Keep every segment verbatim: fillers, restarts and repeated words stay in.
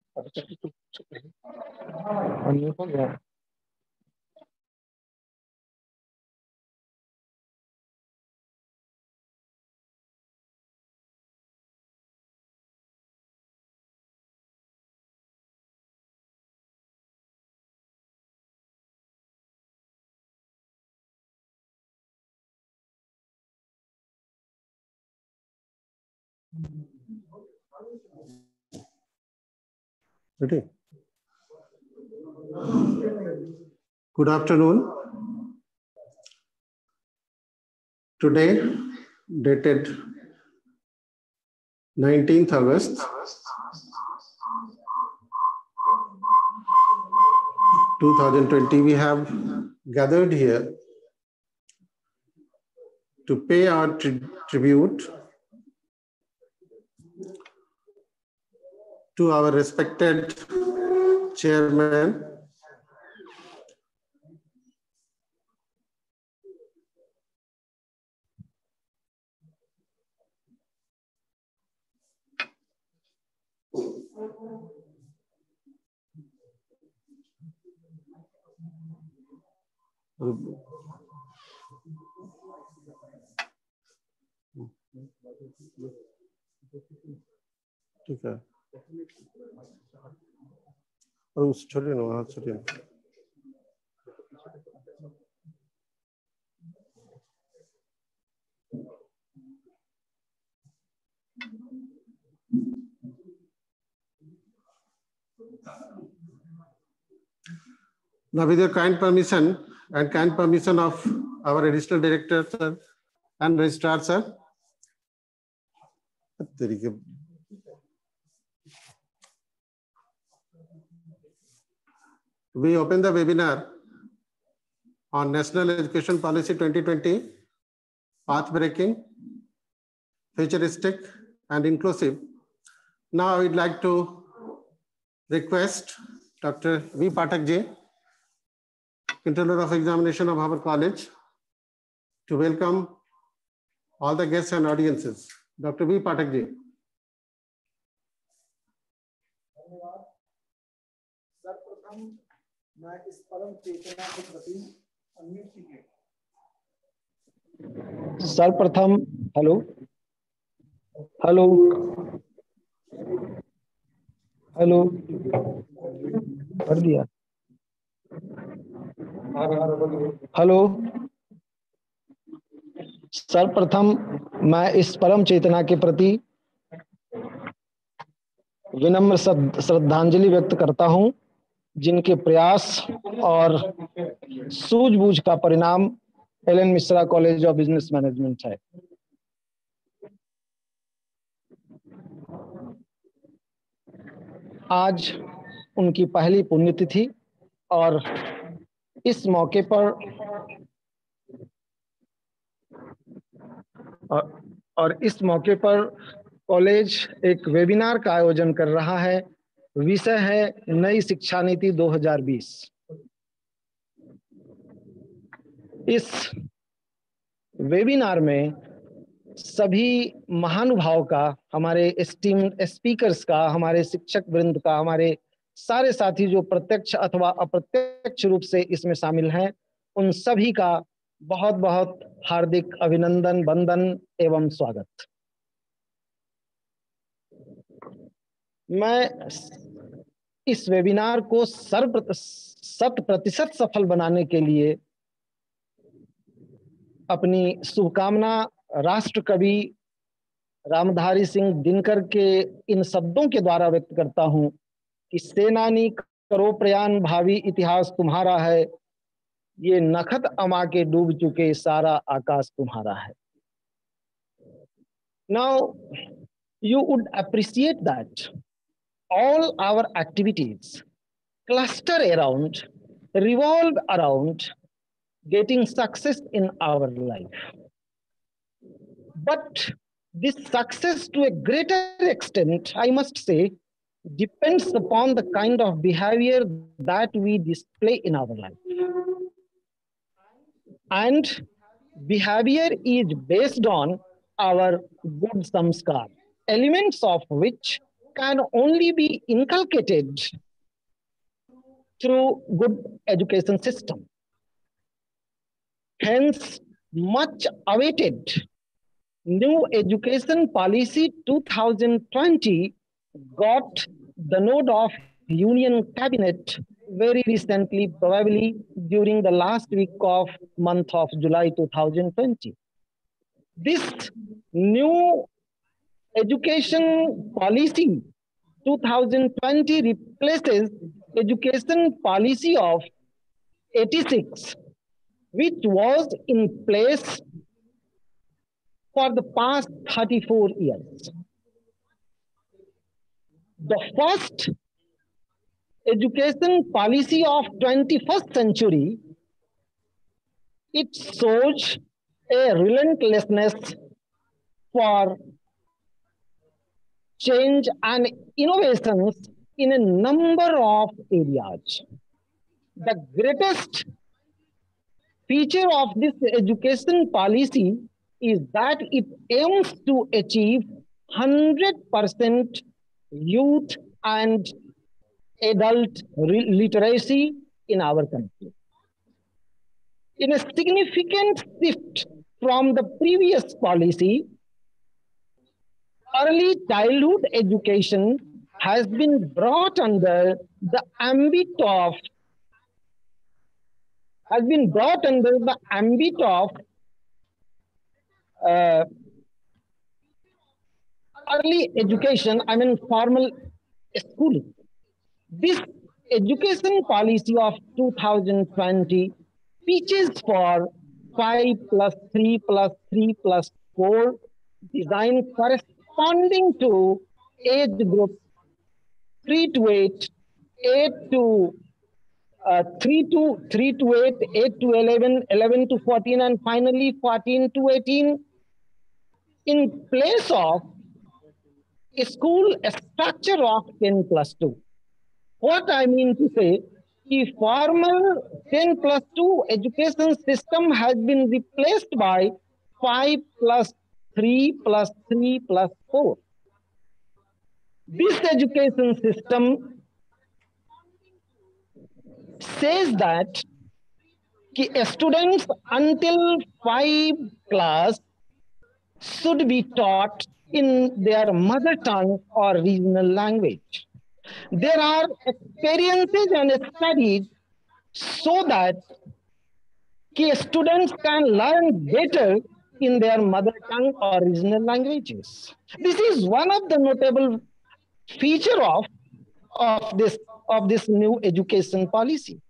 हो गया। Ready? Good afternoon. Today, dated nineteenth August, two thousand twenty, we have gathered here to pay our tri tribute to our respected chairman, ठीक है, और उस छोटे ना हाथ छोटे ना Now, with your kind permission and kind permission of our additional director, sir, and registrar, sir, we open the webinar on National Education Policy twenty twenty, path breaking, futuristic, and inclusive. Now, I would like to request Doctor V. Pathak ji, Controller of Examination of our college, to welcome all the guests and audiences. Doctor V. Pathak ji. सर्वप्रथम मैं इस परम चेतना के प्रति सर्वप्रथम hello hello hello कर दिया hello सर्वप्रथम मैं इस परम चेतना के प्रति विनम्र श्रद्धांजलि व्यक्त करता हूं, जिनके प्रयास और सूझबूझ का परिणाम L N Mishra college of business management है। आज उनकी पहली पुण्यतिथि और इस मौके पर और, और इस मौके पर कॉलेज एक वेबिनार का आयोजन कर रहा है। विषय है नई शिक्षा नीति दो हज़ार बीस। इस वेबिनार में सभी महानुभाव का, हमारे एस्टीम्ड स्पीकर्स का, हमारे शिक्षक वृंद का, हमारे सारे साथी जो प्रत्यक्ष अथवा अप्रत्यक्ष रूप से इसमें शामिल हैं, उन सभी का बहुत बहुत हार्दिक अभिनंदन, वंदन एवं स्वागत। मैं इस वेबिनार को शत प्रतिशत सफल बनाने के लिए अपनी शुभकामना राष्ट्र कवि रामधारी सिंह दिनकर के इन शब्दों के द्वारा व्यक्त करता हूं कि सेनानी करो प्रयाण, भावी इतिहास तुम्हारा है, ये नखत अमा के डूब चुके सारा आकाश तुम्हारा है। Now you would appreciate that all our activities cluster around, revolve around getting success in our life. But this success, to a greater extent, I must say, depends upon the kind of behavior that we display in our life. And behavior is based on our good samskar, elements of which can only be inculcated through good education system. Hence, much awaited new education policy two thousand twenty got the nod of Union Cabinet very recently, probably during the last week of month of July two thousand twenty. This new education policy two thousand twenty replaces education policy of eighty-six, which was in place for the past thirty-four years. The first education policy of twenty-first century, it shows a relentlessness for change and innovations in a number of areas. The greatest feature of this education policy is that it aims to achieve one hundred percent youth and adult literacy in our country. In a significant shift from the previous policy, early childhood education has been brought under the ambit of has been brought under the ambit of uh, early education, I mean formal schooling. This education policy of two thousand twenty teaches for five plus three plus three plus four, designed corresponding to age group three to eight, eight to uh, three to three to eight, eight to eleven, eleven to fourteen, and finally fourteen to eighteen, in place of a school a structure of ten plus two. What I mean to say, the formal ten plus two education system has been replaced by five plus three plus three plus four. This education system says that students until five class should be taught in their mother tongue or regional language. There are experiences and studies so that students can learn better in their mother tongue or regional languages. This is one of the notable feature of, of, this, of this new education policy.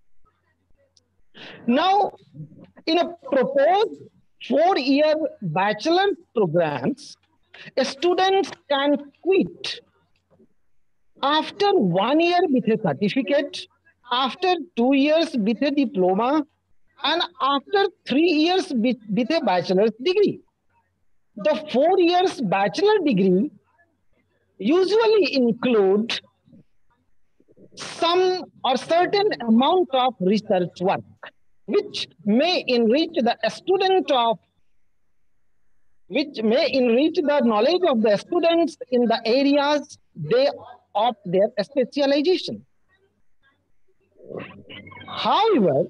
Now, in a proposed four-year bachelor programs, students can quit after one year with a certificate, after two years with a diploma, and after three years with, with a bachelor's degree. The four years bachelor degree usually include some or certain amount of research work, which may enrich the student of which may enrich the knowledge of the students in the areas they of their specialization. However,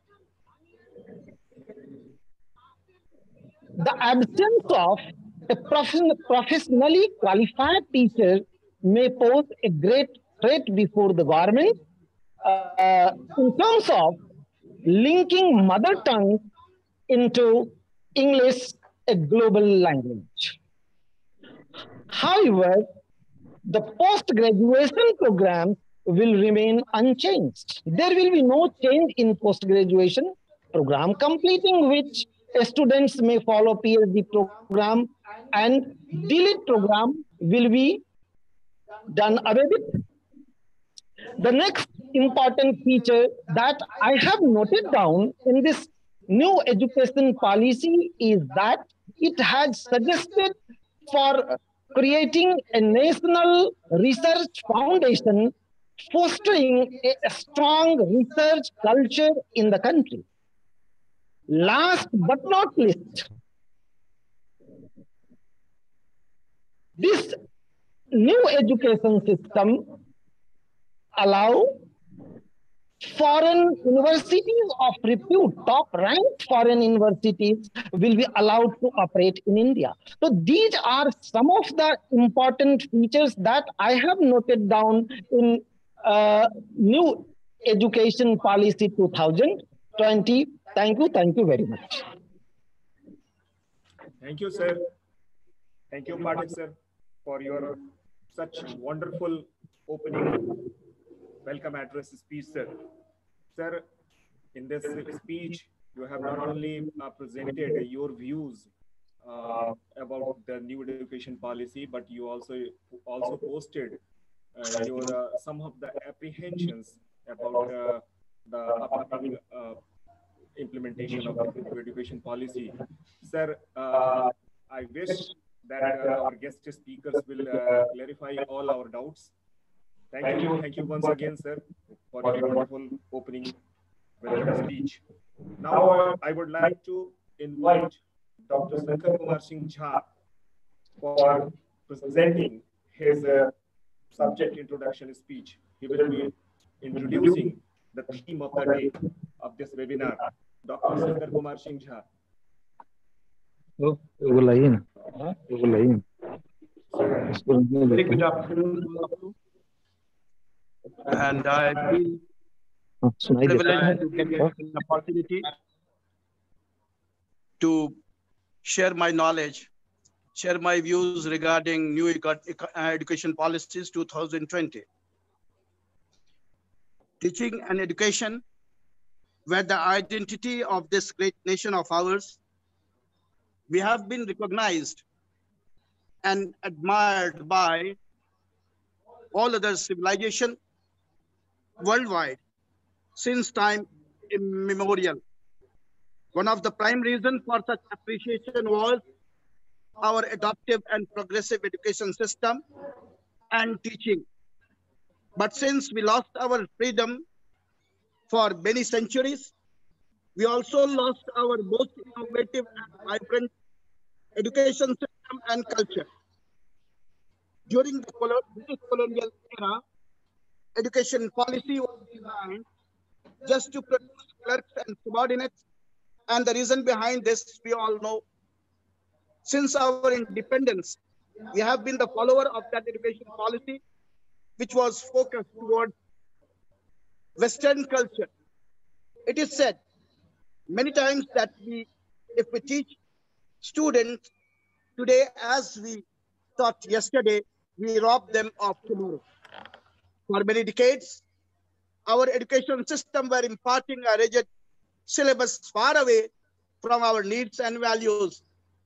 the absence of a professionally qualified teacher may pose a great threat before the government uh, in terms of linking mother tongue into English, a global language. However, the post-graduation program will remain unchanged. There will be no change in post-graduation program, completing which students may follow P H D program, and D L E D program will be done away with. The next important feature that I have noted down in this new education policy is that it has suggested for creating a national research foundation, fostering a strong research culture in the country. Last but not least, this new education system allow foreign universities of repute, top-ranked foreign universities will be allowed to operate in India. So these are some of the important features that I have noted down in uh, new education policy two thousand twenty. Thank you. Thank you very much. Thank you, sir. Thank you, Pathak sir, for your such wonderful opening welcome address speech, sir. Sir, in this speech, you have not only uh, presented your views uh, about the new education policy, but you also also posted uh, your uh, some of the apprehensions about uh, the upcoming uh, implementation of the new education policy. Sir, uh, I wish that uh, our guest speakers will uh, clarify all our doubts. Thank you. Thank you once again, sir, for your wonderful opening welcome speech. Now, uh, I would like to invite Doctor Shankar Kumar Singh Jha for presenting his uh, subject introduction speech. He will be introducing the theme of the day of this webinar. Doctor Shankar Kumar Singh Jha. Oh, बुलाइए ना, बुलाइए। Very good afternoon, and I feel privileged to get an opportunity to share my knowledge, share my views regarding new education policies two thousand twenty. Teaching and education were the identity of this great nation of ours. We have been recognized and admired by all other civilizations worldwide since time immemorial. One of the prime reasons for such appreciation was our adaptive and progressive education system and teaching. But since we lost our freedom for many centuries, we also lost our most innovative and vibrant education system and culture. During the British colonial era, education policy was designed just to produce clerks and subordinates. And the reason behind this, we all know. Since our independence, we have been the follower of that education policy, which was focused towards Western culture. It is said many times that we, if we teach students today as we taught yesterday, we rob them of tomorrow. For many decades, our education system were imparting a rigid syllabus far away from our needs and values.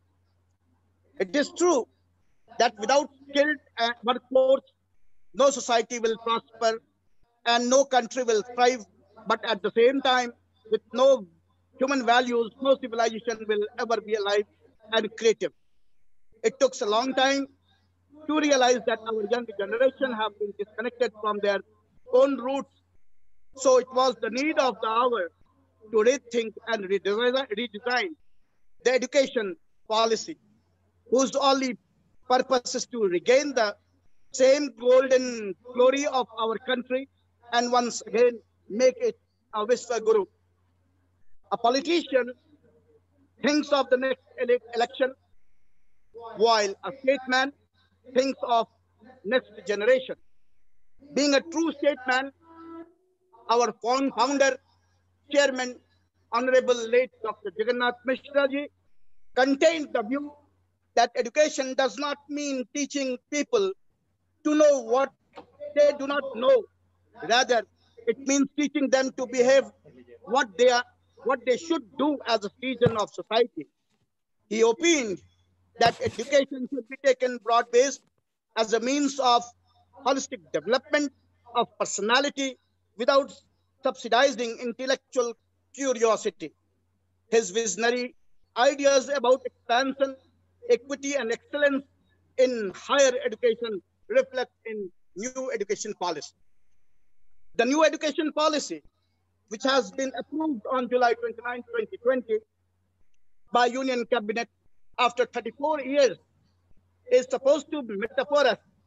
It is true that without skilled workforce, no society will prosper and no country will thrive. But at the same time, with no human values, no civilization will ever be alive and creative. It took a long time to realize that our young generation have been disconnected from their own roots. So it was the need of the hour to rethink and redesign, redesign the education policy, whose only purpose is to regain the same golden glory of our country and once again make it a Vishwaguru. A politician thinks of the next ele election, while a statesman thinks of next generation. Being a true statesman, our founder, chairman, Honorable late Doctor Jagannath Mishra ji, contained the view that education does not mean teaching people to know what they do not know. Rather, it means teaching them to behave what they are, what they should do as a citizen of society. He opined that education should be taken broad-based as a means of holistic development of personality without subsidizing intellectual curiosity. His visionary ideas about expansion, equity, and excellence in higher education reflect in new education policy. The new education policy, which has been approved on July twenty-ninth, twenty twenty by Union Cabinet after thirty-four years, is supposed to metaphor us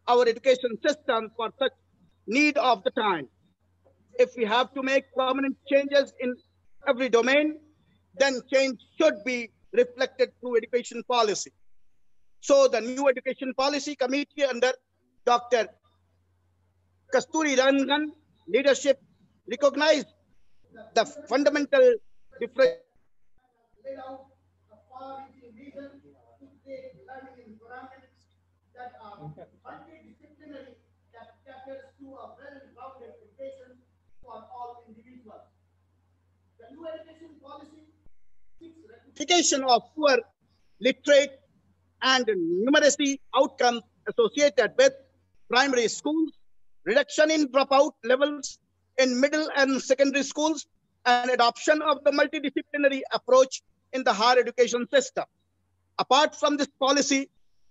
our education system for such need of the time. If we have to make permanent changes in every domain, then change should be reflected through education policy. So the new education policy committee under Doctor Kasturi Rangan leadership recognized the fundamental difference laid out a far-reaching vision to create learning environments that are multidisciplinary, that caters to a well-rounded education for all individuals. The new education policy seeks rectification of poor, literate, and numeracy outcomes associated with primary schools, reduction in dropout levels in middle and secondary schools, and adoption of the multidisciplinary approach in the higher education system. Apart from this policy,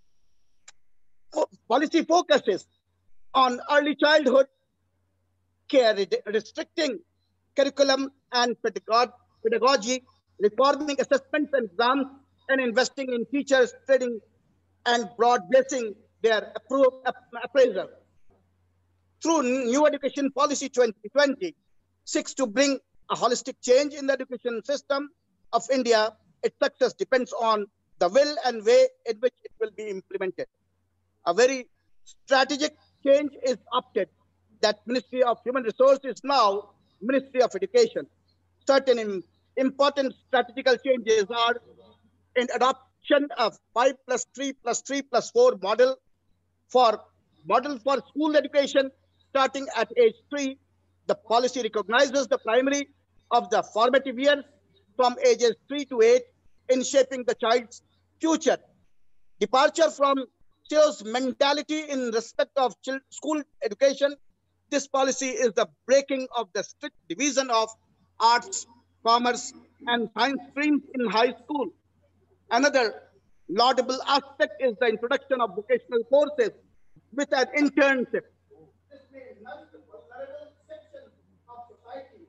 policy focuses on early childhood care, restricting curriculum and pedagogy, reforming assessments and exams, and investing in teachers' training and broad-basing their appraisal. Through New Education Policy twenty twenty, seeks to bring a holistic change in the education system of India. Its success depends on the will and way in which it will be implemented. A very strategic change is opted that Ministry of Human Resources now Ministry of Education. Certain important strategical changes are in adoption of five plus three plus three plus four model for model for school education starting at age three. The policy recognizes the primary of the formative years from ages three to eight in shaping the child's future. Departure from sales mentality in respect of school education. This policy is the breaking of the strict division of arts, commerce, and science streams in high school. Another laudable aspect is the introduction of vocational courses with an internship. This may nudge the vulnerable section of society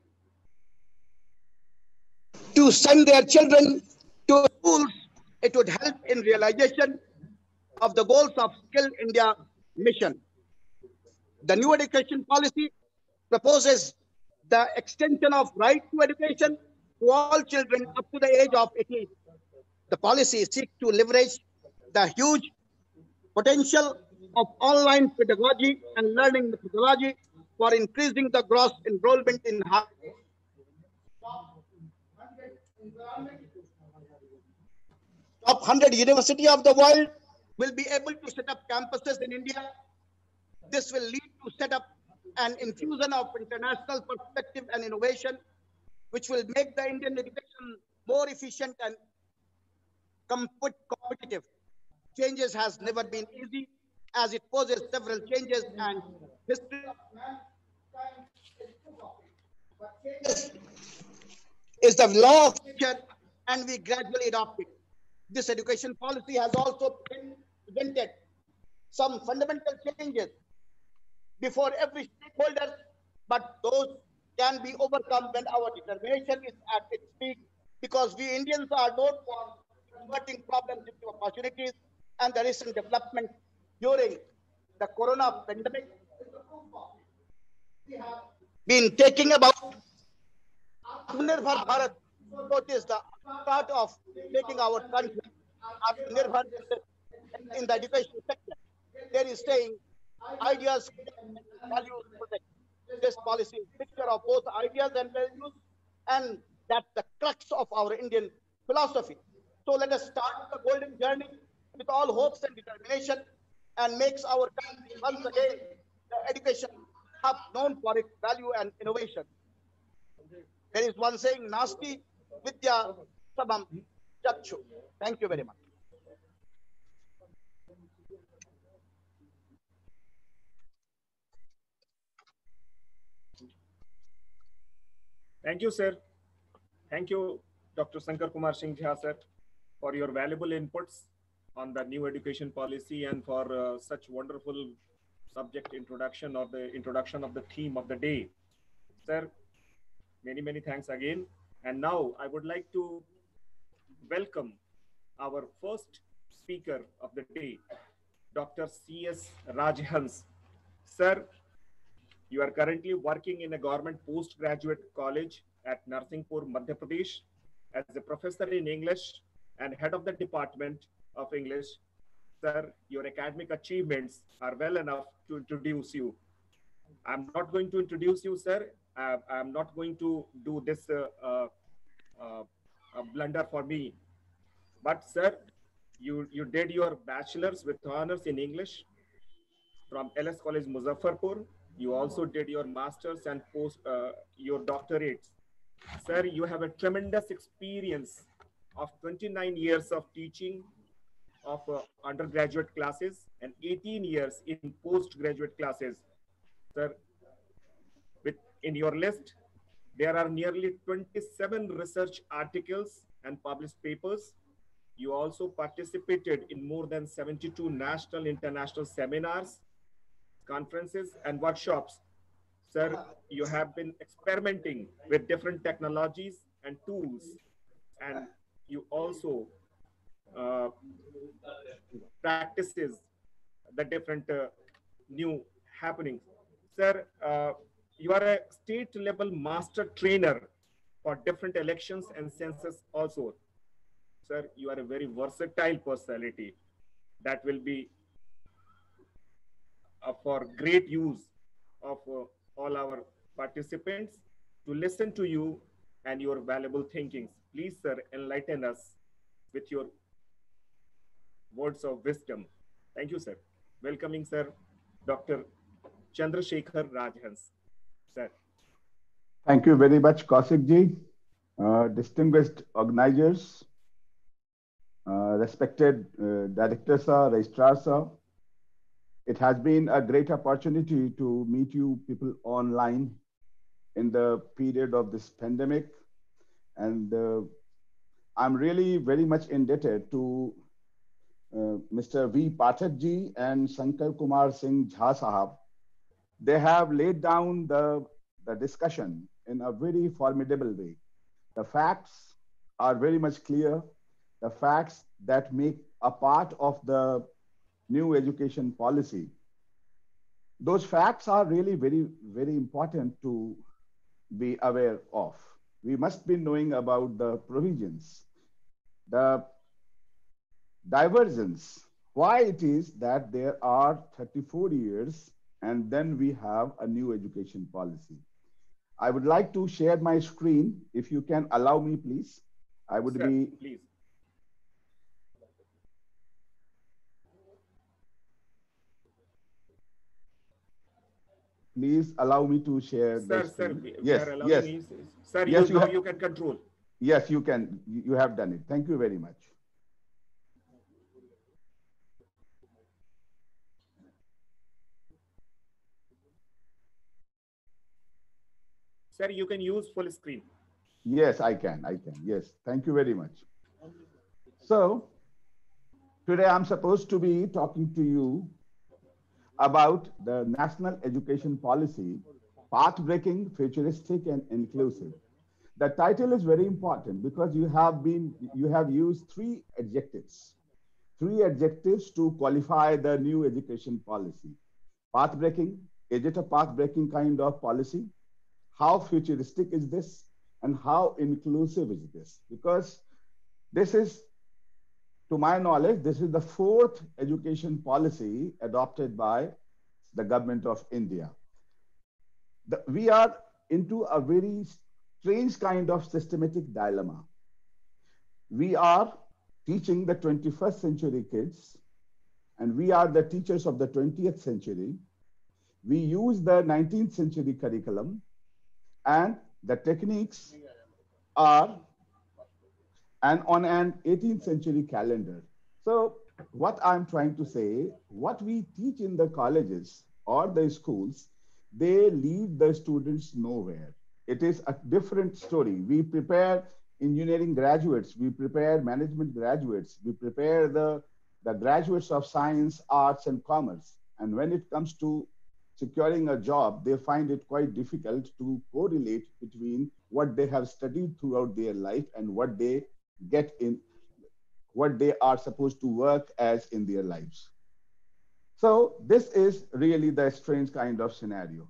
to send their children to schools. It would help in realization of the goals of Skill India mission. The new education policy proposes the extension of right to education to all children up to the age of eighteen. The policy seeks to leverage the huge potential of online pedagogy and learning methodology for increasing the gross enrollment in high top one hundred university of the world will be able to set up campuses in India. This will lead to set up an infusion of international perspective and innovation, which will make the Indian education more efficient and competitive. Changes has never been easy, as it poses several changes and history of mankind is proof of it. But changes is the law of nature, and we gradually adopt it. This education policy has also presented some fundamental changes before every stakeholder, but those can be overcome when our determination is at its peak, because we Indians are known for converting problems into opportunities, and the recent development during the corona pandemic is the proof of it. We have been taking about Atmanirbhar Bharat, so it is the start of making our country Atmanirbhar in the education sector. There is saying ideas and values protect. This policy is a picture of both ideas and values, and that's the crux of our Indian philosophy. So let us start the golden journey with all hopes and determination, and makes our country once again the education hub known for its value and innovation. There is one saying, Nasti Vidya Sabam Chakshu. Thank you very much. Thank you, sir. Thank you, Doctor Shankar Kumar Singh Jha, sir, for your valuable inputs on the new education policy and for uh, such wonderful subject introduction or the introduction of the theme of the day. Sir, many, many thanks again. And now I would like to welcome our first speaker of the day, Doctor C S Rajhans. Sir, you are currently working in a government postgraduate college at Narsingpur, Madhya Pradesh as a professor in English and head of the Department of English. Sir, your academic achievements are well enough to introduce you. I'm not going to introduce you, sir. Uh, I'm not going to do this uh, uh, uh, a blunder for me. But sir, you, you did your bachelor's with honors in English from L S College, Muzaffarpur. You also did your master's and post uh, your doctorates. Sir, you have a tremendous experience of twenty-nine years of teaching of uh, undergraduate classes and eighteen years in postgraduate classes. Sir, with in your list, there are nearly twenty-seven research articles and published papers. You also participated in more than seventy-two national international seminars, conferences, and workshops. Sir, you have been experimenting with different technologies and tools, and you also uh, practices the different uh, new happenings. Sir, uh, you are a state level master trainer for different elections and census also. Sir, you are a very versatile personality that will be uh, for great use of uh, all our participants to listen to you and your valuable thinkings. Please, sir, enlighten us with your words of wisdom. Thank you, sir. Welcoming, sir, Doctor Chandrasekhar Rajhans. Sir. Thank you very much, Kaushik ji. Uh, distinguished organizers, uh, respected uh, director sir, registrar sir. It has been a great opportunity to meet you people online in the period of this pandemic. And uh, I'm really very much indebted to uh, Mister V. Pathak ji and Shankar Kumar Singh Jha Sahab. They have laid down the, the discussion in a very formidable way. The facts are very much clear. The facts that make a part of the new education policy. Those facts are really very, very important to be aware of. We must be knowing about the provisions, the divergence, why it is that there are thirty-four years and then we have a new education policy. I would like to share my screen. If you can allow me, please. I would Sir, be. Please. Please allow me to share Sir, the sir, screen. we Yes, are allowing yes. you. Sir, Yes, you, you now have- you can control. Yes, you can. You have done it. Thank you very much. Sir, you can use full screen. Yes, I can. I can. Yes. Thank you very much. So today I'm supposed to be talking to you about the National Education Policy, path-breaking, futuristic, and inclusive. The title is very important because you have been, you have used three adjectives, three adjectives to qualify the new education policy. Path-breaking, is it a path-breaking kind of policy? How futuristic is this? And how inclusive is this? Because this is, to my knowledge, this is the fourth education policy adopted by the government of India. The, we are into a very strange kind of systematic dilemma. We are teaching the twenty-first century kids, and we are the teachers of the twentieth century. We use the nineteenth century curriculum, and the techniques are and on an eighteenth century calendar. So what I'm trying to say, what we teach in the colleges or the schools, they lead the students nowhere. It is a different story. We prepare engineering graduates, we prepare management graduates, we prepare the, the graduates of science, arts, and commerce. And when it comes to securing a job, they find it quite difficult to correlate between what they have studied throughout their life and what they get in, what they are supposed to work as in their lives. So this is really the strange kind of scenario.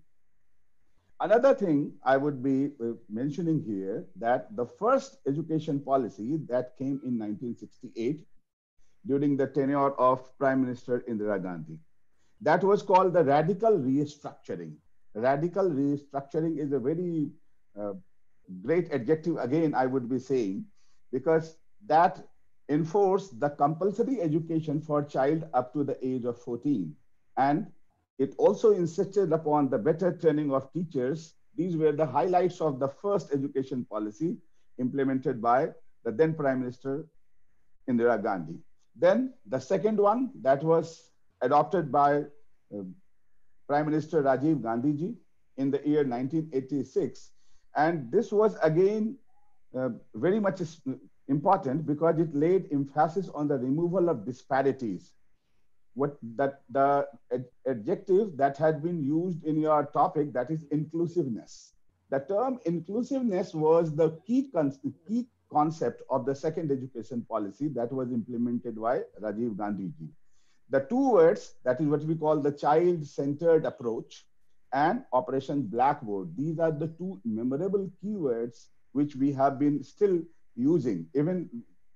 Another thing I would be mentioning here, that the first education policy that came in nineteen sixty-eight during the tenure of Prime Minister Indira Gandhi, that was called the radical restructuring. Radical restructuring is a very uh, great adjective, again, I would be saying, because that enforced the compulsory education for child up to the age of fourteen. And it also insisted upon the better training of teachers. These were the highlights of the first education policy implemented by the then Prime Minister Indira Gandhi. Then the second one that was adopted by uh, Prime Minister Rajiv Gandhi ji in the year nineteen eighty-six. And this was again uh, very much important because it laid emphasis on the removal of disparities. What that the ad adjective that had been used in your topic, that is inclusiveness. The term inclusiveness was the key, con key concept of the second education policy that was implemented by Rajiv Gandhi ji. The two words, that is what we call the child-centered approach and Operation Blackboard. These are the two memorable keywords which we have been still using. Even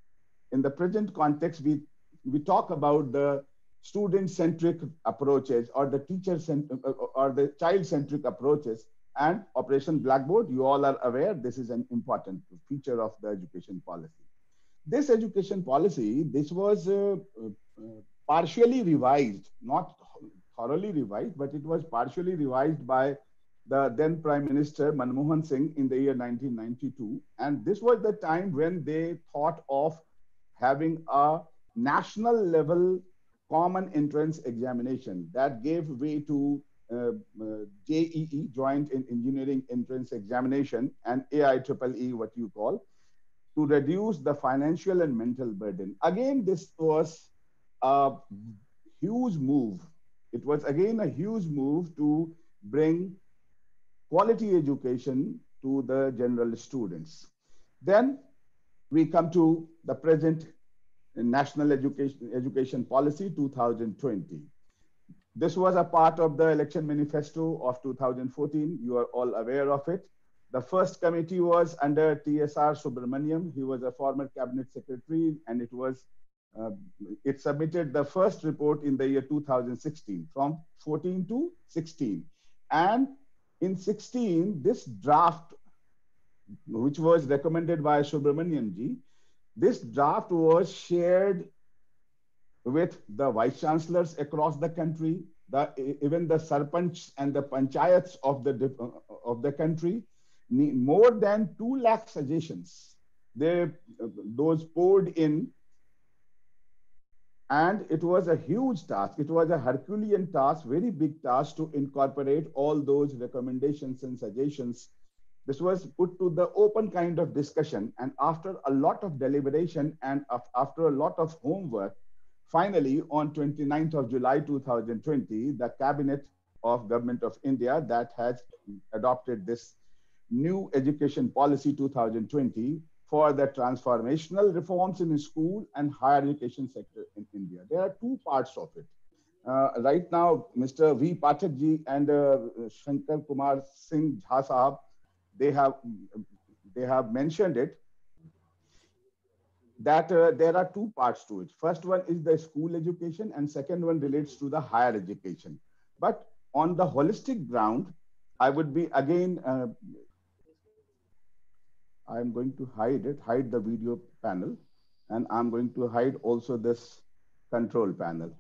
in the present context, we, we talk about the student-centric approaches or the teacher-centric or the child-centric approaches, and Operation Blackboard, you all are aware, this is an important feature of the education policy. This education policy, this was uh, uh, partially revised, not thoroughly revised, but it was partially revised by the then Prime Minister Manmohan Singh in the year nineteen ninety-two. And this was the time when they thought of having a national level common entrance examination that gave way to uh, uh, J E E, Joint in Engineering Entrance Examination, and A I triple E, what you call, to reduce the financial and mental burden. Again, this was a huge move. It was again a huge move to bring quality education to the general students. Then we come to the present National Education, Education Policy two thousand twenty. This was a part of the election manifesto of two thousand fourteen. You are all aware of it. The first committee was under T S R Subramaniam. He was a former cabinet secretary, and it was uh, it submitted the first report in the year two thousand sixteen, from fourteen to sixteen. And in sixteen, this draft, which was recommended by Subramaniam ji, this draft was shared with the vice chancellors across the country, the, even the sarpanch and the panchayats of the, of the country. More than two lakh suggestions, they, those poured in, and it was a huge task. It was a Herculean task, very big task to incorporate all those recommendations and suggestions. This was put to the open kind of discussion, and after a lot of deliberation and after a lot of homework, finally on twenty-ninth of July two thousand twenty, the Cabinet of Government of India that has adopted this new education policy two thousand twenty for the transformational reforms in school and higher education sector in India. There are two parts of it. Uh, right now, Mister V. Pathak ji and uh, Shankar Kumar Singh Jha Sahab, they have they have mentioned it, that uh, there are two parts to it. First one is the school education, and second one relates to the higher education. But on the holistic ground, I would be again, uh, I'm going to hide it, hide the video panel, and I'm going to hide also this control panel.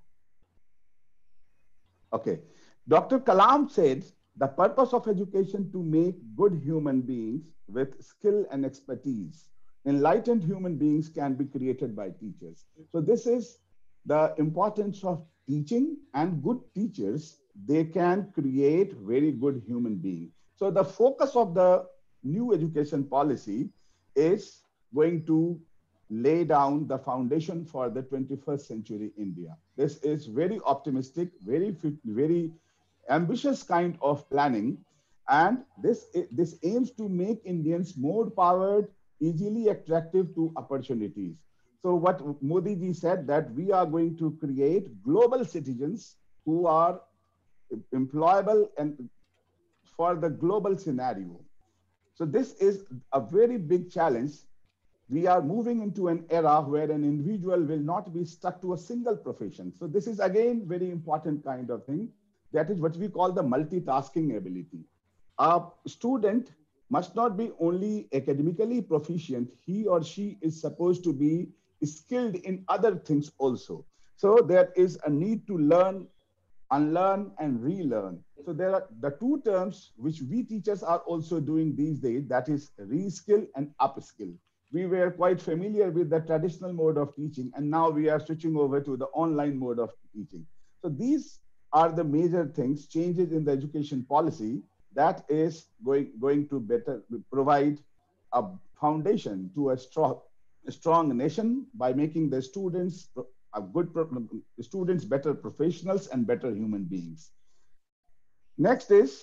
Okay, Doctor Kalam said, the purpose of education to make good human beings with skill and expertise. Enlightened human beings can be created by teachers. So this is the importance of teaching, and good teachers, they can create very good human beings. So the focus of the new education policy is going to lay down the foundation for the twenty-first century India. This is very optimistic, very, very ambitious kind of planning. And this, this aims to make Indians more powered, easily attractive to opportunities. So what Modi ji said, that we are going to create global citizens who are employable and for the global scenario. So this is a very big challenge. We are moving into an era where an individual will not be stuck to a single profession. So this is again very important kind of thing. That is what we call the multitasking ability. A student must not be only academically proficient, he or she is supposed to be skilled in other things also. So there is a need to learn, unlearn, and relearn. So there are the two terms which we teachers are also doing these days, that is reskill and upskill. We were quite familiar with the traditional mode of teaching, and now we are switching over to the online mode of teaching. So these are the major things, changes in the education policy that is going, going to better provide a foundation to a strong, a strong nation by making the students a good students better professionals and better human beings. Next is,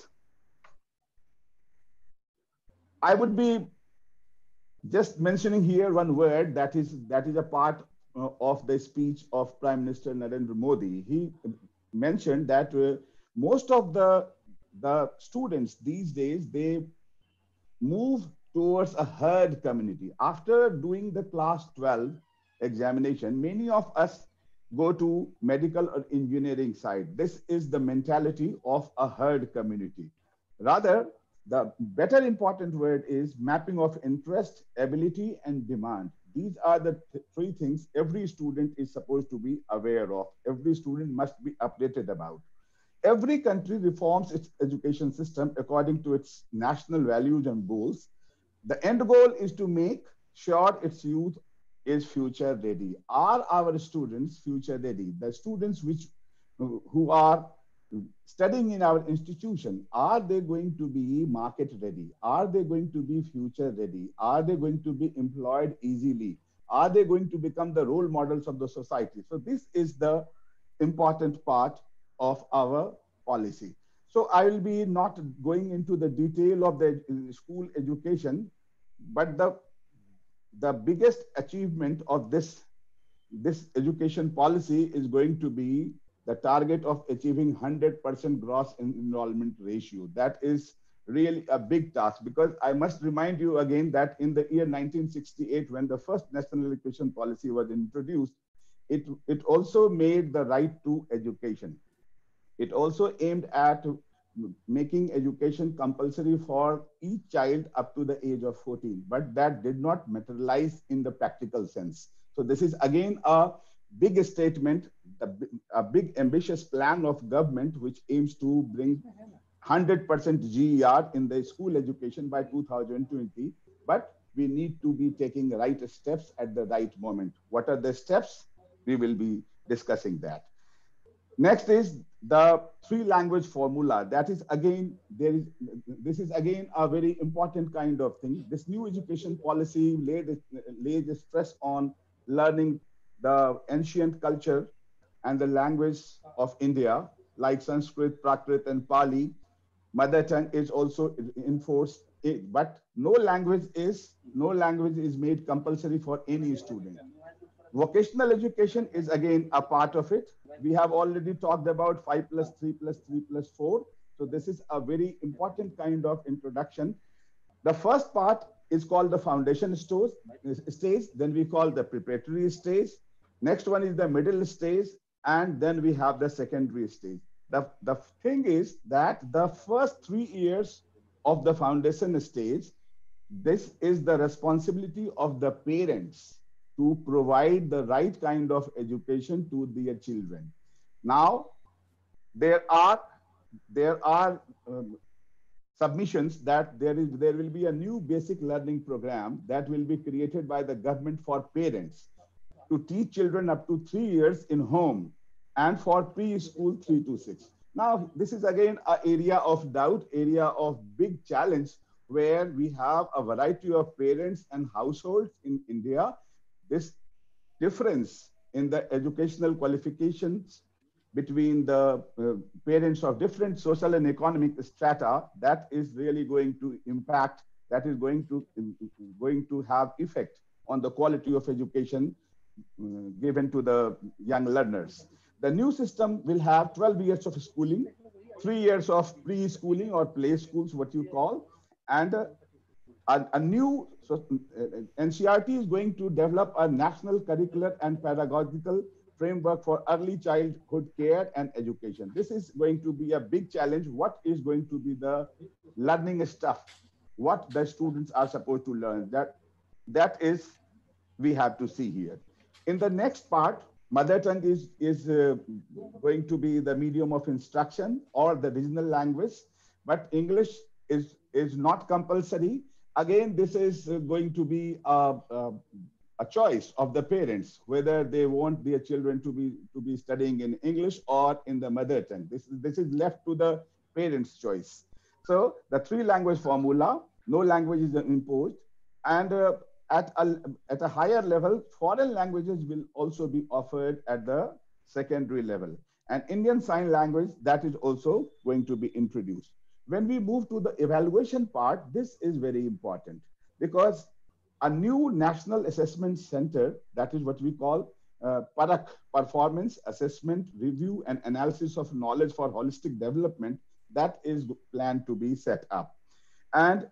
I would be just mentioning here one word that is that is a part uh, of the speech of Prime Minister Narendra Modi. He mentioned that uh, most of the the students these days, they move towards a herd community. After doing the class twelve examination, many of us go to medical or engineering side. This is the mentality of a herd community. Rather, the better important word is mapping of interest, ability, and demand. These are the th three things every student is supposed to be aware of. Every student must be updated about. Every country reforms its education system according to its national values and goals. The end goal is to make sure its youth is future ready. Are our students future ready? The students which who are studying in our institution, are they going to be market ready? Are they going to be future ready? Are they going to be employed easily? Are they going to become the role models of the society? So this is the important part of our policy. So I will be not going into the detail of the school education, but the, the biggest achievement of this, this education policy is going to be the target of achieving one hundred percent gross enrollment ratio. That is really a big task, because I must remind you again that in the year nineteen sixty-eight, when the first national education policy was introduced, it, it also made the right to education. It also aimed at making education compulsory for each child up to the age of fourteen, but that did not materialize in the practical sense. So this is again a big statement, a big ambitious plan of government which aims to bring one hundred percent G E R in the school education by two thousand twenty, but we need to be taking the right steps at the right moment. What are the steps? We will be discussing that. Next is the three language formula. That is again, there is, this is again a very important kind of thing. This new education policy laid, laid a stress on learning the ancient culture and the language of India, like Sanskrit, Prakrit, and Pali. Mother tongue is also enforced, but no language is, no language is made compulsory for any student. Vocational education is again a part of it. We have already talked about five plus three plus three plus four. So this is a very important kind of introduction. The first part is called the foundation stage, then we call the preparatory stage. Next one is the middle stage, and then we have the secondary stage. The, the thing is that the first three years of the foundation stage, this is the responsibility of the parents to provide the right kind of education to their children. Now, there are, there are um, submissions that there is there will be a new basic learning program that will be created by the government for parents to teach children up to three years in home, and for preschool three to six. Now, this is again an area of doubt, area of big challenge, where we have a variety of parents and households in India. This difference in the educational qualifications between the uh, parents of different social and economic strata, that is really going to impact, that is going to, going to have effect on the quality of education uh, given to the young learners. The new system will have twelve years of schooling, three years of preschooling or play schools, what you call, and uh, a, a new, so uh, N C R T is going to develop a national curricular and pedagogical framework for early childhood care and education. This is going to be a big challenge. What is going to be the learning stuff? What the students are supposed to learn? That, that is, we have to see here. In the next part, mother tongue is, is uh, going to be the medium of instruction or the regional language, but English is, is not compulsory. Again, this is going to be a, a, a choice of the parents, whether they want their children to be, to be studying in English or in the mother tongue. This, this is left to the parents' choice. So the three language formula, no language is imposed, and uh, at, a, at a higher level, foreign languages will also be offered at the secondary level. And Indian Sign Language, that is also going to be introduced. When we move to the evaluation part, this is very important because a new National Assessment Center, that is what we call uh, PARAK, Performance Assessment Review and Analysis of Knowledge for Holistic Development, that is planned to be set up. And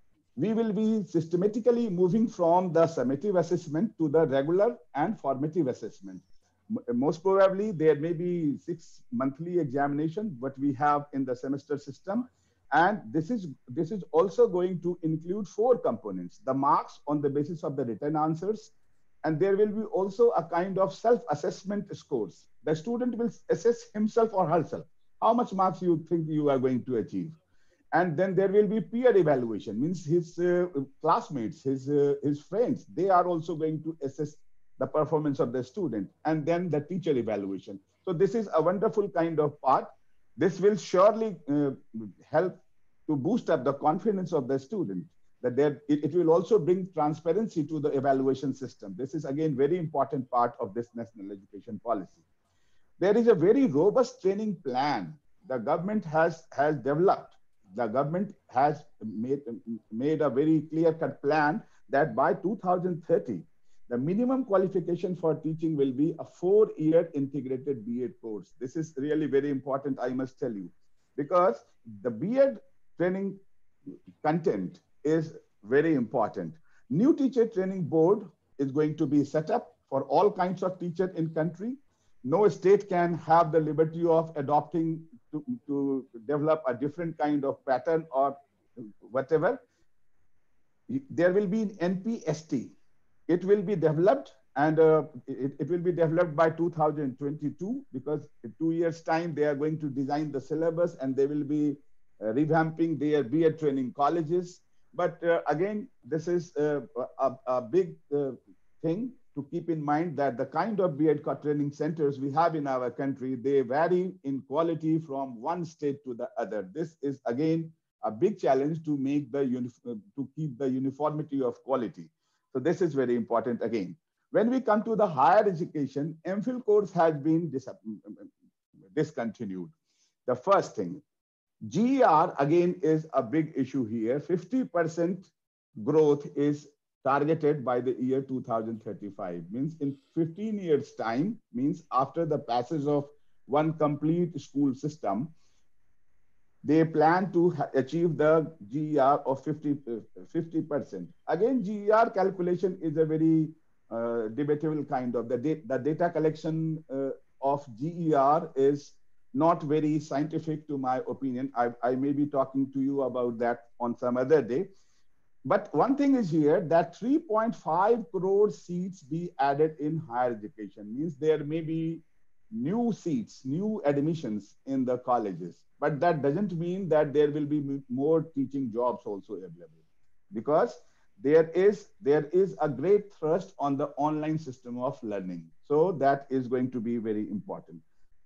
we will be systematically moving from the summative assessment to the regular and formative assessment. Most probably, there may be six monthly examinations, what we have in the semester system. And this is, this is also going to include four components: the marks on the basis of the written answers, and there will be also a kind of self-assessment scores. The student will assess himself or herself. How much marks you think you are going to achieve? And then there will be peer evaluation, means his uh, classmates, his, uh, his friends, they are also going to assess the performance of the student, and then the teacher evaluation. So this is a wonderful kind of part. This will surely uh, help to boost up the confidence of the student, that there, it, it will also bring transparency to the evaluation system. This is again very important part of this national education policy. There is a very robust training plan the government has, has developed. The government has made, made a very clear-cut plan that by two thousand thirty, the minimum qualification for teaching will be a four-year integrated B Ed course. This is really very important, I must tell you, because the B Ed training content is very important. New teacher training board is going to be set up for all kinds of teachers in country. No state can have the liberty of adopting to, to develop a different kind of pattern or whatever. There will be an N P S T. It will be developed, and uh, it, it will be developed by two thousand twenty-two, because in two years time they are going to design the syllabus and they will be uh, revamping their B Ed training colleges. But uh, again, this is uh, a, a big uh, thing to keep in mind, that the kind of B Ed training centers we have in our country, they vary in quality from one state to the other. This is again a big challenge to make the to keep the uniformity of quality. So this is very important again. When we come to the higher education, MPhil course has been dis discontinued. The first thing, G E R again is a big issue here. fifty percent growth is targeted by the year two thousand thirty-five, means in fifteen years time, means after the passage of one complete school system, they plan to achieve the G E R of fifty percent. Again, G E R calculation is a very uh, debatable kind of, the, da the data collection uh, of G E R is not very scientific to my opinion. I, I may be talking to you about that on some other day. But one thing is here, that three point five crore seats be added in higher education, means there may be new seats, new admissions in the colleges. But that doesn't mean that there will be more teaching jobs also available, because there is, there is a great thrust on the online system of learning. So that is going to be very important.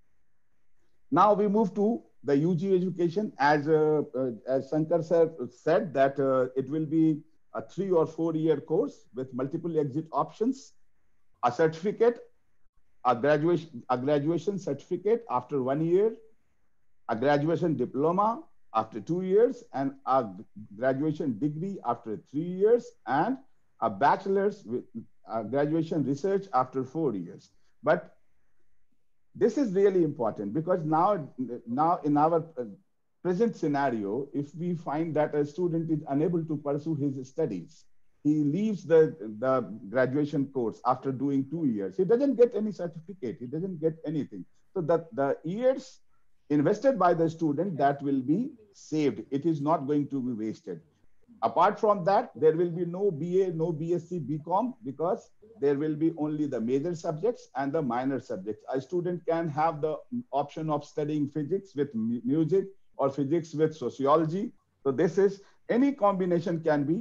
Now we move to the U G education. As, uh, uh, as Shankar sir said, that uh, it will be a three or four year course with multiple exit options, a certificate, a graduation, a graduation certificate after one year, a graduation diploma after two years, and a graduation degree after three years, and a bachelor's with a graduation research after four years. But this is really important because now, now in our present scenario, if we find that a student is unable to pursue his studies, he leaves the, the graduation course after doing two years, he doesn't get any certificate, he doesn't get anything. So that the years invested by the student, that will be saved. It is not going to be wasted. Apart from that, there will be no B A, no B S c, B Com, because there will be only the major subjects and the minor subjects. A student can have the option of studying physics with music or physics with sociology. So this is, any combination can be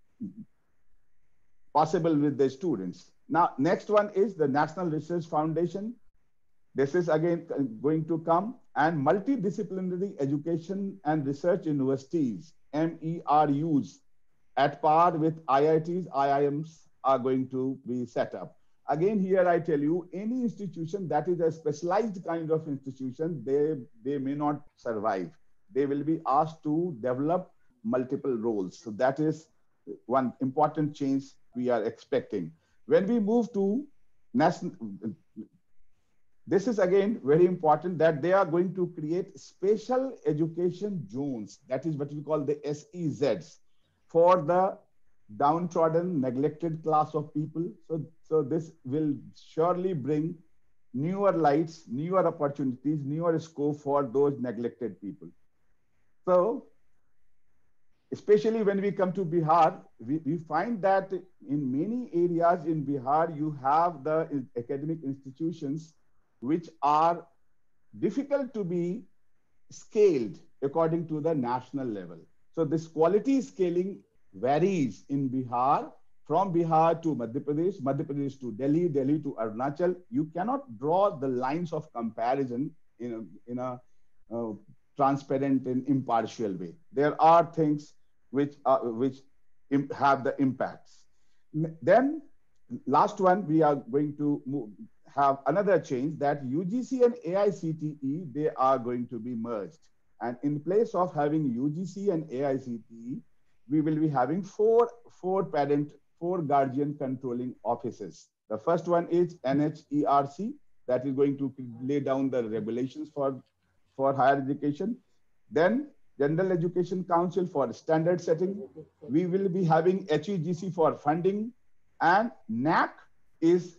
possible with the students. Now, next one is the National Research Foundation. This is again going to come, and multidisciplinary education and research universities, M E R Us, at par with I I Ts, I I Ms are going to be set up. Again, here I tell you, any institution that is a specialized kind of institution, they, they may not survive. They will be asked to develop multiple roles. So that is one important change we are expecting. When we move to national, this is again very important, that they are going to create special education zones. That is what we call the S E Zs for the downtrodden, neglected class of people. So, so this will surely bring newer lights, newer opportunities, newer scope for those neglected people. So, especially when we come to Bihar, we, we find that in many areas in Bihar, you have the academic institutions which are difficult to be scaled according to the national level. So this quality scaling varies in Bihar, from Bihar to Madhya Pradesh, Madhya Pradesh to Delhi, Delhi to Arunachal. You cannot draw the lines of comparison in a, in a uh, transparent and impartial way. There are things which, are, which have the impacts. Then last one, we are going to move, have another change, that U G C and A I C T E, they are going to be merged. And in place of having U G C and A I C T E, we will be having four, four parent, four guardian controlling offices. The first one is N H E R C, that is going to lay down the regulations for, for higher education. Then General Education Council for standard setting. We will be having H E G C for funding, and N A C is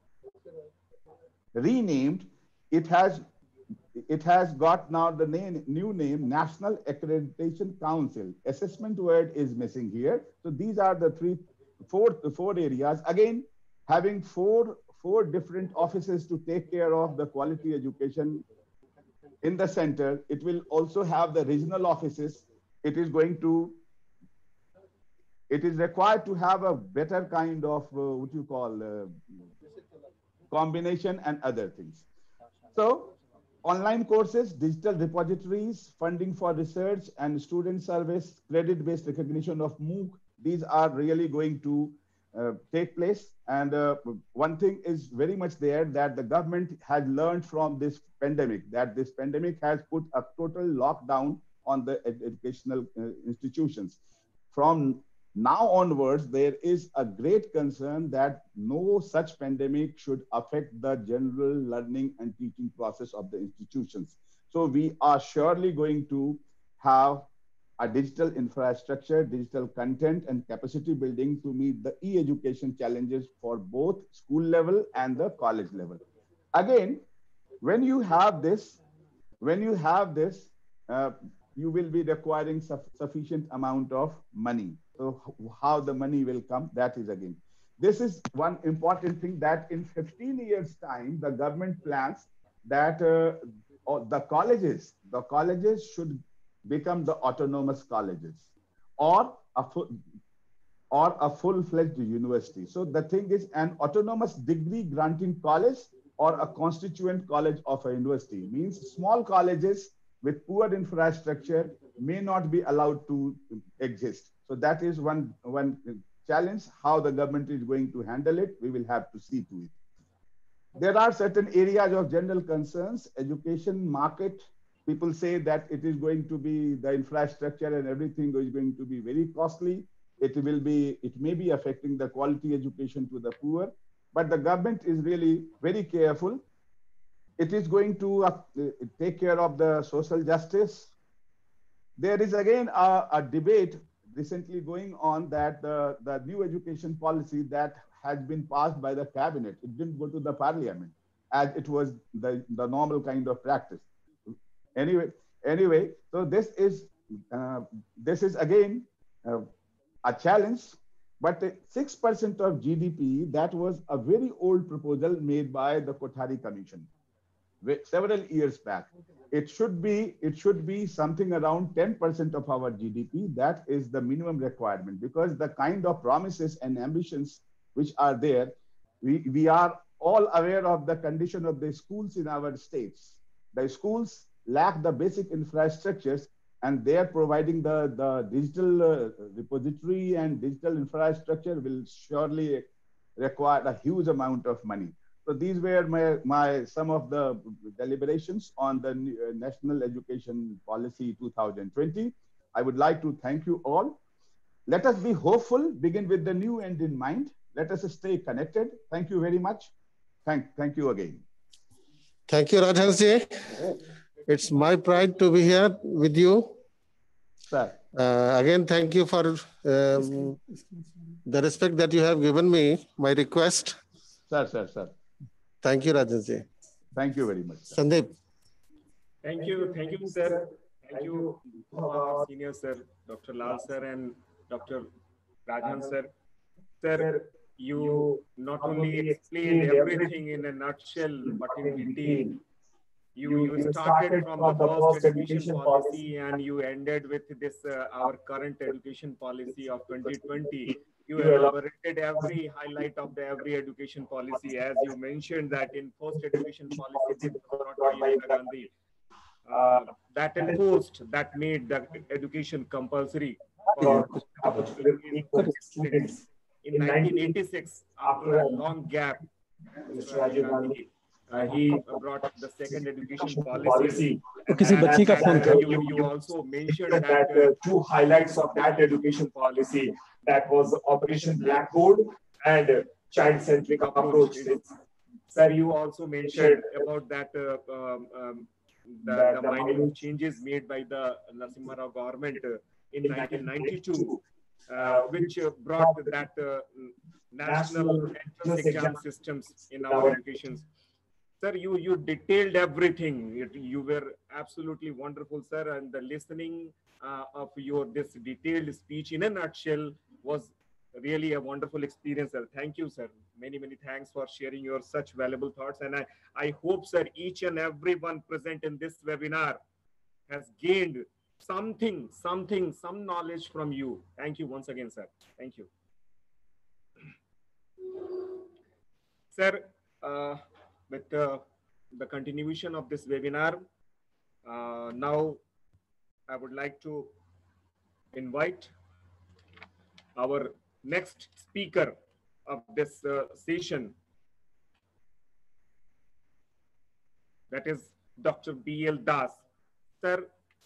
renamed. It has it has got now the name, new name, National Accreditation Council. Assessment word is missing here. So these are the three, four, four areas. Again, having four, four different offices to take care of the quality education in the center. It will also have the regional offices. It is going to, it is required to have a better kind of, uh, what you call, uh, combination and other things. So, online courses, digital repositories, funding for research and student service, credit-based recognition of MOOC, these are really going to uh, take place. And uh, one thing is very much there, that the government has learned from this pandemic, that this pandemic has put a total lockdown on the ed educational uh, institutions. From now onwards, there is a great concern that no such pandemic should affect the general learning and teaching process of the institutions. So we are surely going to have a digital infrastructure, digital content and capacity building to meet the e-education challenges for both school level and the college level. Again, when you have this, when you have this, uh, you will be requiring su sufficient amount of money. So how the money will come, that is again. This is one important thing, that in fifteen years time, the government plans that uh, the colleges, the colleges should become the autonomous colleges, or a full, or a full-fledged university. So the thing is, an autonomous degree granting college or a constituent college of a university means small colleges with poor infrastructure may not be allowed to exist. So that is one, one challenge. How the government is going to handle it, we will have to see to it. There are certain areas of general concerns. Education market, people say that it is going to be, the infrastructure and everything is going to be very costly. It will be, it may be affecting the quality education to the poor, but the government is really very careful. it is going to uh, take care of the social justice. There is again a, a debate recently going on that the, the new education policy that has been passed by the cabinet, it didn't go to the parliament as it was the, the normal kind of practice. Anyway, anyway, so this is, uh, this is again uh, a challenge, but six percent of G D P, that was a very old proposal made by the Kothari Commission several years back. It should be, it should be something around ten percent of our G D P. That is the minimum requirement, because the kind of promises and ambitions which are there, we, we are all aware of the condition of the schools in our states. The schools lack the basic infrastructures, and they are providing the, the digital uh, repository and digital infrastructure will surely require a huge amount of money. So these were my, my some of the deliberations on the uh, National Education Policy two thousand twenty. I would like to thank you all. Let us be hopeful, begin with the new end in mind. Let us stay connected. Thank you very much. Thank, thank you again. Thank you, Rajhansji. It's my pride to be here with you. Sir. Uh, again, thank you for um, the respect that you have given me, my request. Sir, sir, sir. Thank you, Rajhansji. Thank you very much. Sir. Sandeep. Thank you. Thank you, sir. Thank you, our senior sir, Doctor Lal sir and Doctor Rajhan sir. Sir, you not only explained everything in a nutshell, but in detail. You, you started from the first education policy and you ended with this, uh, our current education policy of twenty twenty. You elaborated every highlight of the every education policy, as you mentioned that in first education policy, this was brought by Indira Gandhi, uh, that enforced, that made the education compulsory for students. In nineteen eighty-six, after a long gap, Mister Rajiv Gandhi, Uh, he brought the second education policy. And, and, and uh, you, you also mentioned that uh, two highlights of that education policy, that was Operation Blackboard and uh, child-centric approach. Sir, you also mentioned about that uh, um, um, the, the minute changes made by the Narasimha Rao government uh, in nineteen ninety-two, uh, which uh, brought that uh, national entrance exam systems in our education. Sir, you, you detailed everything. It, you were absolutely wonderful, sir. And the listening uh, of your this detailed speech in a nutshell was really a wonderful experience, sir. Thank you, sir. Many, many thanks for sharing your such valuable thoughts. And I, I hope, sir, each and everyone present in this webinar has gained something, something, some knowledge from you. Thank you once again, sir. Thank you. Sir, uh, with uh, the continuation of this webinar, uh, now I would like to invite our next speaker of this uh, session, that is Doctor B L Das. Sir,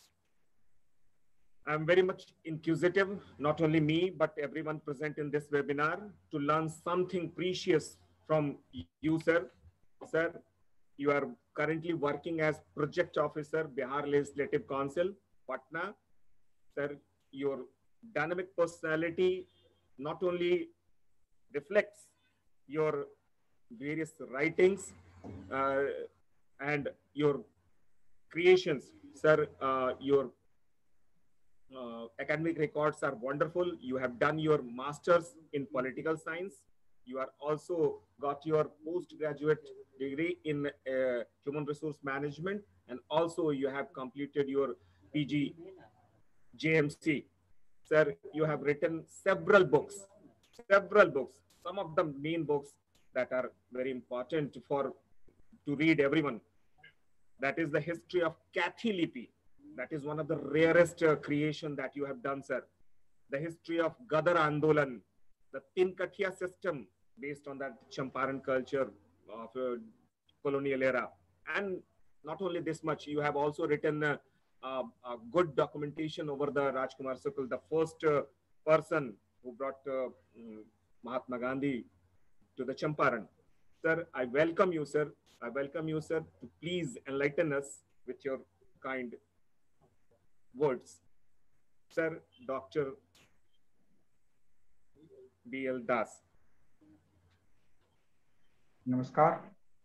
I'm very much inquisitive, not only me, but everyone present in this webinar, to learn something precious from you, sir. Sir, you are currently working as Project Officer, Bihar Legislative Council, Patna. Sir, your dynamic personality not only reflects your various writings uh, and your creations. Sir, uh, your uh, academic records are wonderful. You have done your master's in political science. You are also got your postgraduate degree in uh, human resource management, and also you have completed your P G J M C. Sir, you have written several books, several books, some of the main books that are very important for to read everyone. That is the history of Kathi Lipi. That is one of the rarest uh, creation that you have done, sir. The history of Gadar Andolan, the Tinkathia system based on that Champaran culture of uh, colonial era. And not only this much, you have also written uh, uh, a good documentation over the Rajkumar Sukul, the first uh, person who brought uh, Mahatma Gandhi to the Champaran. Sir, I welcome you, sir. I welcome you, sir, to please enlighten us with your kind words. Sir, Doctor B L Das. नमस्कार,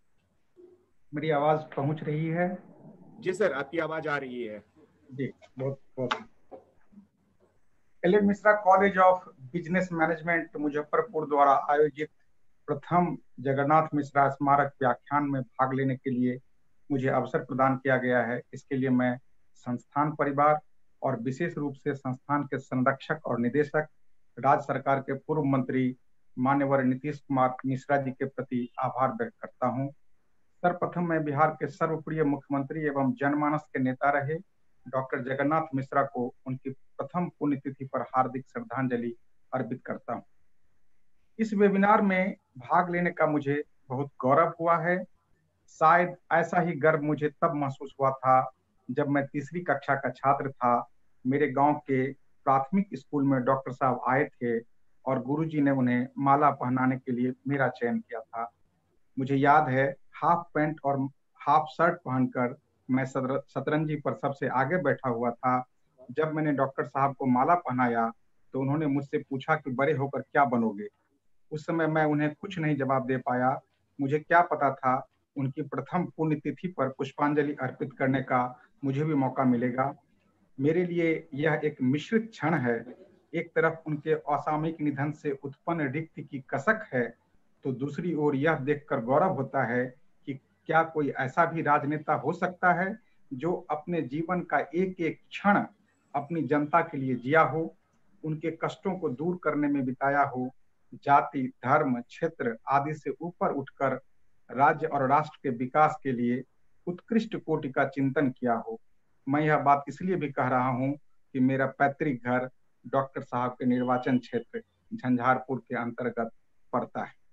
मेरी आवाज पहुंच रही है? जी sir, आपकी आवाज आ रही है। जी, बहुत बहुत। L N Mishra college of business management Muzaffarpur द्वारा आयोजित प्रथम जगन्नाथ मिश्रा स्मारक व्याख्यान में भाग लेने के लिए मुझे अवसर प्रदान किया गया है। इसके लिए मैं संस्थान परिवार और विशेष रूप से संस्थान के संरक्षक और निदेशक, राज्य सरकार के पूर्व मंत्री मान्यवर नीतीश कुमार मिश्रा जी के प्रति आभार व्यक्त करता हूं। सर्वप्रथम मैं बिहार के सर्वप्रिय मुख्यमंत्री एवं जनमानस के नेता रहे डॉक्टर जगन्नाथ मिश्रा को उनकी प्रथम पुण्यतिथि पर हार्दिक श्रद्धांजलि अर्पित करता हूं। इस वेबिनार में भाग लेने का मुझे बहुत गौरव हुआ है। शायद ऐसा ही गर्व मुझे तब महसूस हुआ था जब मैं तीसरी कक्षा का छात्र था। मेरे गांव के प्राथमिक स्कूल में डॉक्टर साहब आए थे और गुरुजी ने उन्हें माला पहनाने के लिए मेरा चयन किया था। मुझे याद है, हाफ पैंट और हाफ शर्ट पहनकर मैं शतरंजी पर सबसे आगे बैठा हुआ था। जब मैंने डॉक्टर साहब को माला पहनाया तो उन्होंने मुझसे पूछा कि बड़े होकर क्या बनोगे। उस समय मैं उन्हें कुछ नहीं जवाब दे पाया। मुझे क्या पता था उनकी प्रथम पुण्यतिथि पर पुष्पांजलि अर्पित करने का मुझे भी मौका मिलेगा। मेरे लिए यह एक मिश्रित क्षण है। एक तरफ उनके असामयिक निधन से उत्पन्न रिक्ति की कसक है, तो दूसरी ओर यह देखकर गौरव होता है कि क्या कोई ऐसा भी राजनेता हो सकता है जो अपने जीवन का एक एक क्षण अपनी जनता के लिए जिया हो, उनके कष्टों को दूर करने में बिताया हो, जाति, धर्म, क्षेत्र आदि से ऊपर उठकर राज्य और राष्ट्र के विकास के लिए उत्कृष्ट कोटि का चिंतन किया हो। मैं यह बात इसलिए भी कह रहा हूं कि मेरा पैतृक घर डॉक्टर साहब के निर्वाचन क्षेत्र झंझारपुर के अंतर्गत पड़ता है।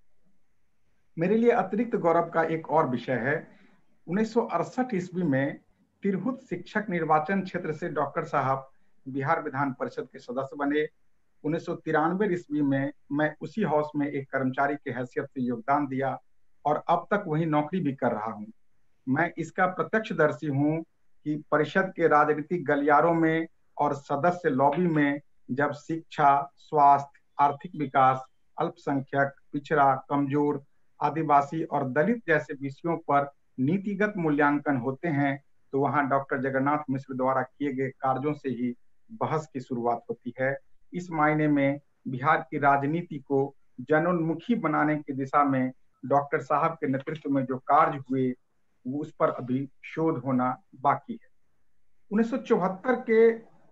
मेरे लिए अतिरिक्त गौरव का एक और विषय है। उन्नीस सौ अड़सठ ईस्वी में तिरहुत शिक्षक निर्वाचन क्षेत्र से डॉक्टर साहब बिहार विधान परिषद के सदस्य बने। उन्नीस सौ तिरानवे ईस्वी में मैं उसी हाउस में एक कर्मचारी की हैसियत से योगदान दिया और अब तक वही नौकरी भी कर रहा हूं। मैं इसका प्रत्यक्षदर्शी हूं कि परिषद के राजनीतिक गलियारों में और सदस्य लॉबी में जब शिक्षा, स्वास्थ्य, आर्थिक विकास, अल्पसंख्यक, पिछड़ा, कमजोर, आदिवासी और दलित जैसे विषयों पर नीतिगत मूल्यांकन होते हैं तो वहां डॉक्टर जगन्नाथ मिश्र द्वारा किए गए कार्यों से ही बहस की शुरुआत होती है। इस मायने में बिहार की राजनीति को जनोन्मुखी बनाने की दिशा में डॉक्टर साहब के नेतृत्व में जो कार्य हुए उस पर अभी शोध होना बाकी है। उन्नीस सौ चौहत्तर के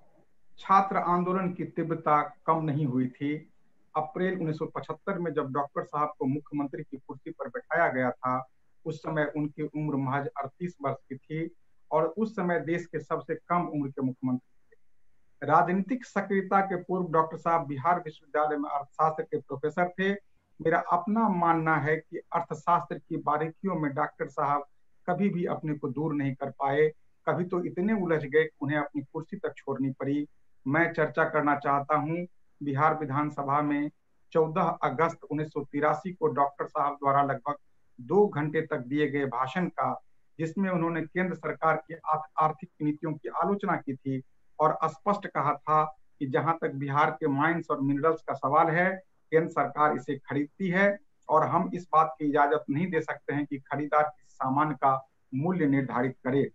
छात्र आंदोलन की तीव्रता कम नहीं हुई थी। अप्रैल उन्नीस सौ पचहत्तर में जब डॉक्टर साहब को मुख्यमंत्री की कुर्सी पर बैठाया गया था, उस समय उनकी उम्र महज अड़तीस वर्ष की थी और उस समय देश के सबसे कम उम्र के मुख्यमंत्री थे। राजनीतिक सक्रियता के पूर्व डॉक्टर साहब बिहार विश्वविद्यालय में अर्थशास्त्र के प्रोफेसर थे। मेरा अपना मानना है कि अर्थशास्त्र की बारीकियों में डॉक्टर साहब कभी भी अपने को दूर नहीं कर पाए। कभी तो इतने उलझ गए कि उन्हें अपनी कुर्सी तक छोड़नी पड़ी। मैं चर्चा करना चाहता हूं बिहार विधानसभा में चौदह अगस्त उन्नीस सौ तिरासी को डॉक्टर साहब द्वारा लगभग दो घंटे तक दिए गए भाषण का, जिसमें उन्होंने केंद्र सरकार की आर्थिक नीतियों की आलोचना की थी और स्पष्ट कहा था कि जहां तक बिहार के माइंस और मिनरल्स का सवाल है, केंद्र सरकार इसे खरीदती है और हम इस बात की इजाजत नहीं दे सकते हैं कि खरीदार किसी सामान का मूल्य निर्धारित करे।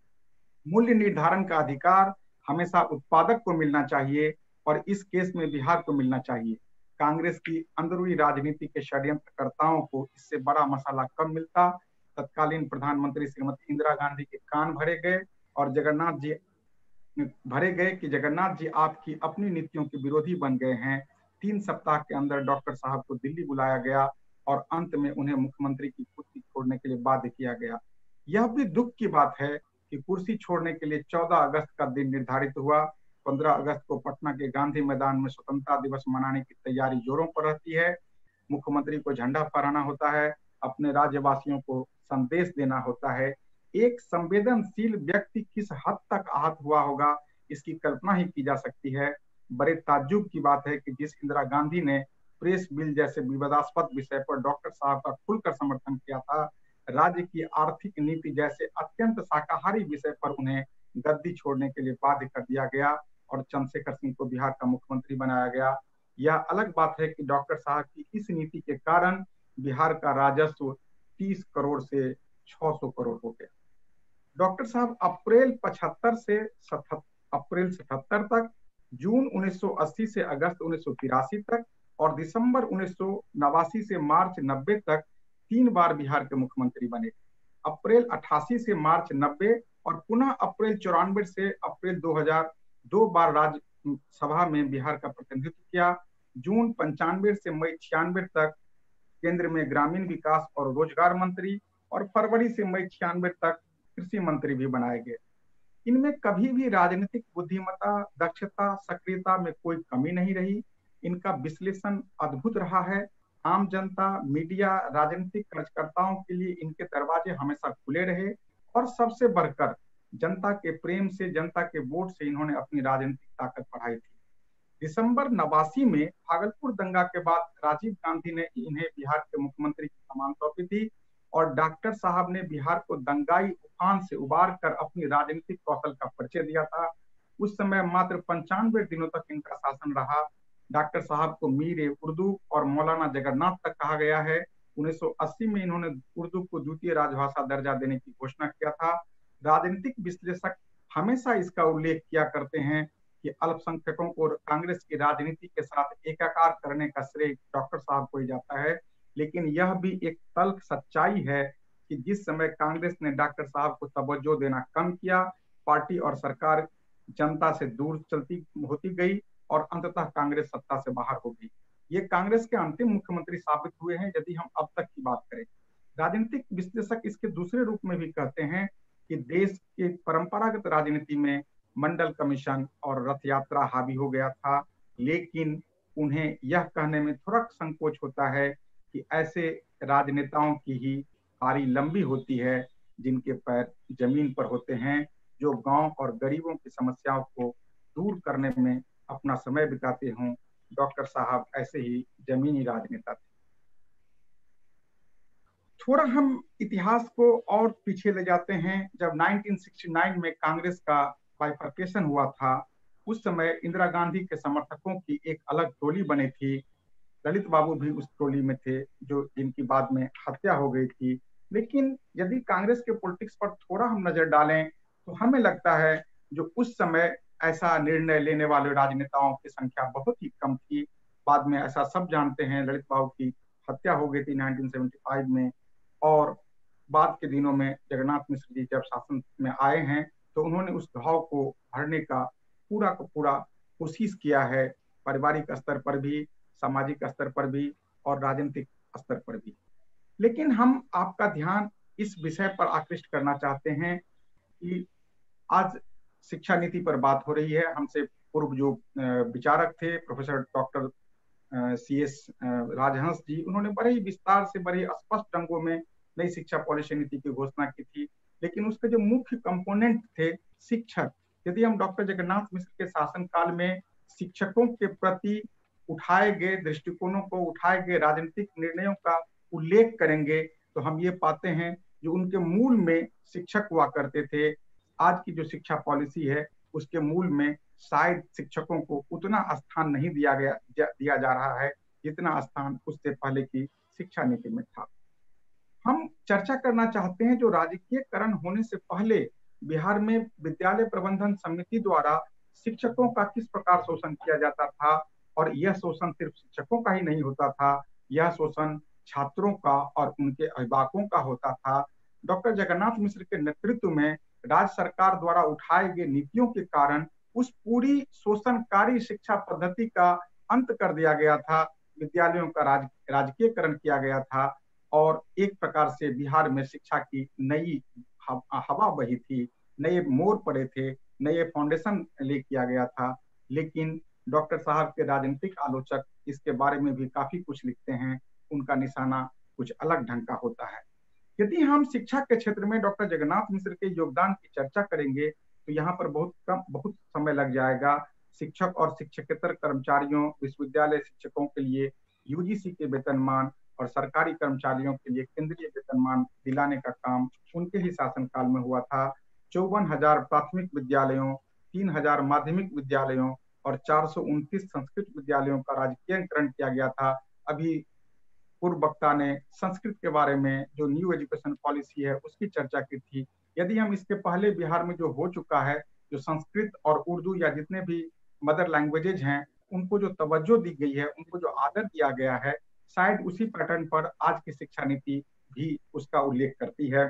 मूल्य निर्धारण का अधिकार हमेशा उत्पादक को मिलना चाहिए और इस केस में बिहार को मिलना चाहिए। कांग्रेस की अंदरूनी राजनीति के षड्यंत्रकर्ताओं को इससे बड़ा मसाला कम मिलता। तत्कालीन प्रधानमंत्री श्रीमती इंदिरा गांधी के कान भरे गए और जगन्नाथ जी भरे गए कि जगन्नाथ जी आपकी अपनी नीतियों के विरोधी बन गए हैं। तीन सप्ताह के अंदर डॉक्टर साहब को दिल्ली बुलाया गया और अंत में उन्हें मुख्यमंत्री की कुर्सी छोड़ने के लिए बाध्य किया गया। यह भी दुख की बात है कि कुर्सी छोड़ने के लिए चौदह अगस्त का दिन निर्धारित हुआ। पंद्रह अगस्त को पटना के गांधी मैदान में स्वतंत्रता दिवस मनाने की तैयारी जोरों पर रहती है। मुख्यमंत्री को झंडा फहराना होता है, अपने राज्यवासियों को संदेश देना होता है। एक संवेदनशील व्यक्ति किस हद तक आहत हुआ होगा इसकी कल्पना ही की जा सकती है। बड़े ताज्जुब की बात है कि जिस इंदिरा गांधी ने प्रेस बिल जैसे विवादास्पद विषय पर डॉक्टर साहब का खुलकर समर्थन किया था। राज्य की आर्थिक नीति जैसे अत्यंत शाकाहारी विषय पर उन्हें गद्दी छोड़ने के लिए बाध्य कर दिया गया और चंद्रशेखर सिंह को बिहार का मुख्यमंत्री बनाया गया। यह अलग बात है कि डॉक्टर साहब की इस नीति के कारण बिहार का राजस्व तीस करोड़ से छह सौ करोड़ हो गया। डॉक्टर साहब अप्रैल पचहत्तर से अप्रैल सतहत्तर तक, जून उन्नीस सौ अस्सी से अगस्त उन्नीस सौ तिरासी तक और दिसंबर उन्नीस सौ नवासी से मार्च नब्बे तक तीन बार बिहार के मुख्यमंत्री बने। अप्रैल अट्ठासी से मार्च नब्बे और पुनः अप्रैल चौरानवे से अप्रैल दो हज़ार दो बार राज्यसभा में बिहार का प्रतिनिधित्व किया। जून पंचानवे से मई छियानवे तक केंद्र में ग्रामीण विकास और रोजगार मंत्री और फरवरी से मई छियानवे तक कृषि मंत्री भी बनाए गए। इनमें कभी भी राजनीतिक बुद्धिमत्ता, दक्षता, सक्रियता में कोई कमी नहीं रही। इनका विश्लेषण अद्भुत रहा है। आम जनता, मीडिया, राजनीतिक कार्यकर्ताओं के लिए इनके दरवाजे हमेशा खुले रहे और सबसे बढ़कर जनता के प्रेम से, जनता के वोट से इन्होंने अपनी राजनीतिक ताकत बढ़ाई थी। दिसंबर नवासी में भागलपुर दंगा के बाद राजीव गांधी ने इन्हें बिहार के मुख्यमंत्री की कमान सौंपी थी और डॉक्टर साहब ने बिहार को दंगाई उफान से उबार कर अपनी राजनीतिक कौशल का परिचय दिया था। उस समय मात्र पंचानवे दिनों तक इनका शासन रहा। डॉक्टर साहब को मीर उर्दू और मौलाना जगन्नाथ तक कहा गया है। उन्नीस सौ अस्सी में इन्होंने उर्दू को द्वितीय राजभाषा दर्जा देने की घोषणा किया था। राजनीतिक विश्लेषक हमेशा इसका उल्लेख किया करते हैं कि अल्पसंख्यकों को कांग्रेस की राजनीति के साथ एकाकार करने का श्रेय डॉक्टर साहब को ही जाता है। लेकिन यह भी एक तल्ख सच्चाई है कि जिस समय कांग्रेस ने डॉक्टर साहब को तवज्जो देना कम किया, पार्टी और सरकार जनता से दूर चलती होती गई और अंततः कांग्रेस सत्ता से बाहर हो गई। ये कांग्रेस के अंतिम मुख्यमंत्री साबित हुए हैं यदि हम अब तक की बात करें। राजनीतिक विश्लेषक इसके दूसरे रूप में भी कहते हैं कि देश के परंपरागत राजनीति में मंडल कमीशन और रथ यात्रा हावी हो गया था, लेकिन उन्हें यह कहने में थोड़ा संकोच होता है कि ऐसे राजनेताओं की ही पारी लंबी होती है जिनके पैर जमीन पर होते हैं, जो गांव और गरीबों की समस्याओं को दूर करने में अपना समय बिताते हों। डॉक्टर साहब ऐसे ही जमीनी राजनेता थे। थोड़ा हम इतिहास को और पीछे ले जाते हैं। जब उन्नीस सौ उनहत्तर में कांग्रेस का बाइफर्केशन हुआ था, उस समय इंदिरा गांधी के समर्थकों की एक अलग टोली बनी थी। ललित बाबू भी उस टोली में थे, जो जिनकी बाद में हत्या हो गई थी। लेकिन यदि कांग्रेस के पॉलिटिक्स पर थोड़ा हम नजर डालें तो हमें लगता है जो उस समय ऐसा निर्णय लेने वाले राजनेताओं की संख्या बहुत ही कम थी। बाद में ऐसा सब जानते हैं, ललित बाबू की हत्या हो गई थी उन्नीस सौ पचहत्तर में और बाद के दिनों में जगन्नाथ मिश्र जी जब शासन में आए हैं तो उन्होंने उस घाव को भरने का पूरा का पूरा कोशिश किया है, पारिवारिक स्तर पर भी, सामाजिक स्तर पर भी और राजनीतिक स्तर पर भी। लेकिन हम आपका ध्यान इस विषय पर आकृष्ट करना चाहते हैं कि आज शिक्षा नीति पर बात हो रही है। हमसे पूर्व जो विचारक थे professor doctor C S Rajhans ji, उन्होंने बड़े ही विस्तार से, बड़े स्पष्ट रंगों में नई शिक्षा पॉलिसी नीति की घोषणा की थी। लेकिन उसके जो मुख्य कंपोनेंट थे शिक्षक, यदि हम डॉक्टर जगन्नाथ मिश्र के शासनकाल में शिक्षकों के प्रति उठाए गए दृष्टिकोणों को, उठाए गए राजनीतिक निर्णयों का उल्लेख करेंगे तो हम ये पाते हैं जो उनके मूल में शिक्षक हुआ करते थे। आज की जो शिक्षा पॉलिसी है उसके मूल में शायद शिक्षकों को उतना स्थान नहीं दिया गया दिया जा रहा है जितना स्थान उससे पहले की शिक्षा नीति में था। हम चर्चा करना चाहते हैं जो राजकीयकरण होने से पहले बिहार में विद्यालय प्रबंधन समिति द्वारा शिक्षकों का किस प्रकार शोषण किया जाता था, और यह शोषण सिर्फ शिक्षकों का ही नहीं होता था, यह शोषण छात्रों का और उनके अभिभावकों का होता था। डॉक्टर जगन्नाथ मिश्र के नेतृत्व में राज्य सरकार द्वारा उठाए गए नीतियों के कारण उस पूरी शोषणकारी शिक्षा पद्धति का अंत कर दिया गया था। विद्यालयों का राज राजकीयकरण किया गया था और एक प्रकार से बिहार में शिक्षा की नई हवा बही थी, नए मोड़ पड़े थे, नए फाउंडेशन ले किया गया था। लेकिन डॉक्टर साहब के राजनीतिक आलोचक इसके बारे में भी काफी कुछ लिखते हैं, उनका निशाना कुछ अलग ढंग का होता है। यदि हम शिक्षा के क्षेत्र में डॉक्टर जगन्नाथ मिश्र के योगदान की चर्चा करेंगे तो यहाँ पर बहुत कम बहुत समय लग जाएगा। शिक्षक और शिक्षकेतर कर्मचारियों, विश्वविद्यालय शिक्षकों के लिए यूजीसी के वेतनमान और सरकारी कर्मचारियों के लिए केंद्रीय वेतनमान दिलाने का काम उनके ही शासनकाल में हुआ था। चौवन हजार प्राथमिक विद्यालयों, तीन हजार माध्यमिक विद्यालयों और चार सौ उनतीस संस्कृत विद्यालयों का राजकीयकरण किया गया था। अभी पूर्व वक्ता ने संस्कृत के बारे में जो न्यू एजुकेशन पॉलिसी है उसकी चर्चा की थी। यदि हम इसके पहले बिहार में जो हो चुका है, जो संस्कृत और उर्दू या जितने भी मदर लैंग्वेजेज हैं उनको जो तवज्जो दी गई है, उनको जो आदर दिया गया है, शायद उसी पैटर्न पर आज की शिक्षा नीति भी उसका उल्लेख करती है।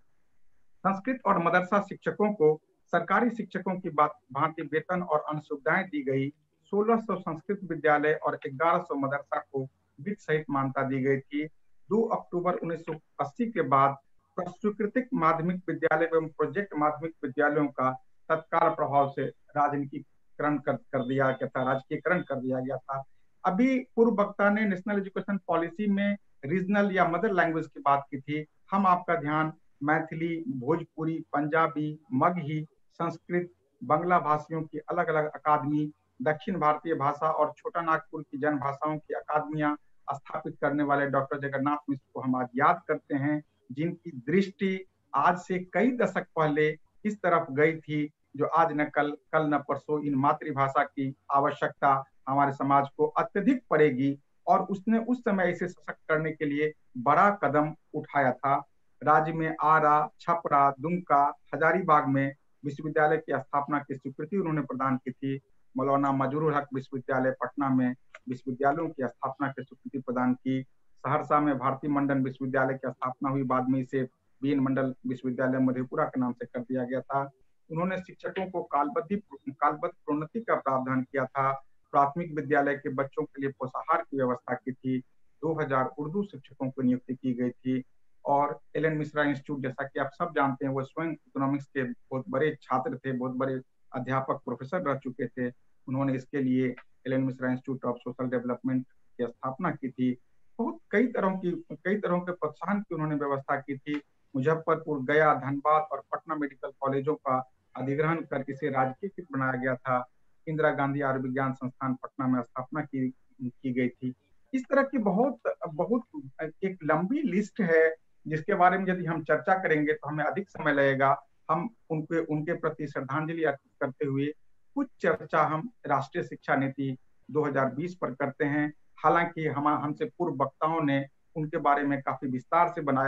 संस्कृत और मदरसा शिक्षकों को सरकारी शिक्षकों की बात भांति वेतन और अन्य सुविधाएं दी गई। सोलह सौ संस्कृत विद्यालय और ग्यारह सौ मदरसा को वित्त सहित मान्यता दी गई थी। दो अक्टूबर उन्नीस सौ अस्सी के बाद प्रस्वीकृत माध्यमिक विद्यालय एवं प्रोजेक्ट माध्यमिक विद्यालयों का तत्काल प्रभाव से राजनीतिकरण कर, कर दिया गया था, राजकीयकरण कर दिया गया था। अभी पूर्व वक्ता ने नेशनल एजुकेशन पॉलिसी में रीजनल या मदर लैंग्वेज की बात की थी। हम आपका ध्यान मैथिली, भोजपुरी, पंजाबी, मगही, संस्कृत, बांग्ला भाषियों की अलग अलग अकादमी, दक्षिण भारतीय भाषा और छोटा नागपुर की जन भाषाओं की अकादमियां स्थापित करने वाले डॉक्टर जगन्नाथ मिश्र को हम आज याद करते हैं, जिनकी दृष्टि आज से कई दशक पहले इस तरफ गई थी, जो आज न कल कल न परसों इन मातृभाषा की आवश्यकता हमारे समाज को अत्यधिक पड़ेगी, और उसने उस समय इसे सशक्त करने के लिए बड़ा कदम उठाया था। राज्य में आरा, छपरा, दुमका, हजारीबाग में विश्वविद्यालय की स्थापना की स्वीकृति उन्होंने प्रदान की थी। मौलाना मजरूल हक विश्वविद्यालय पटना में विश्वविद्यालयों की स्थापना की स्वीकृति प्रदान की। सहरसा में भारतीय मंडल विश्वविद्यालय की स्थापना हुई, बाद में इसे बी एन मंडल विश्वविद्यालय मधेपुरा के नाम से कर दिया गया था। उन्होंने शिक्षकों को कालबद्ध कालबद्ध प्रोन्नति का प्रावधान किया था। प्राथमिक विद्यालय के बच्चों के लिए पोषाहार की व्यवस्था की थी। दो हज़ार उर्दू शिक्षकों को नियुक्ति की गई थी। और एल एन मिश्रा इंस्टीट्यूट, जैसा कि आप सब जानते हैं, वो स्वयं इकोनॉमिक्स के बहुत बड़े छात्र थे, बहुत बड़े अध्यापक प्रोफेसर रह चुके थे। उन्होंने इसके लिए L N Mishra institute of social development की स्थापना की थी। बहुत कई तरह की कई तरह के प्रोत्साहन की उन्होंने व्यवस्था की थी। मुजफ्फरपुर, गया, धनबाद और पटना मेडिकल कॉलेजों का अधिग्रहण कर इसे राजकीयकृत बनाया गया था। इंदिरा गांधी आयुर्विज्ञान संस्थान पटना में स्थापना की की गई थी। इस तरह की बहुत बहुत एक लंबी लिस्ट है, जिसके बारे में यदि हम चर्चा करेंगे तो हमें अधिक समय लगेगा। हम उनके उनके प्रति श्रद्धांजलि अर्पित करते हुए कुछ चर्चा हम राष्ट्रीय शिक्षा नीति दो हज़ार बीस पर करते हैं। हालांकि हम हमसे पूर्व वक्ताओं ने उनके बारे में काफी विस्तार से बनाया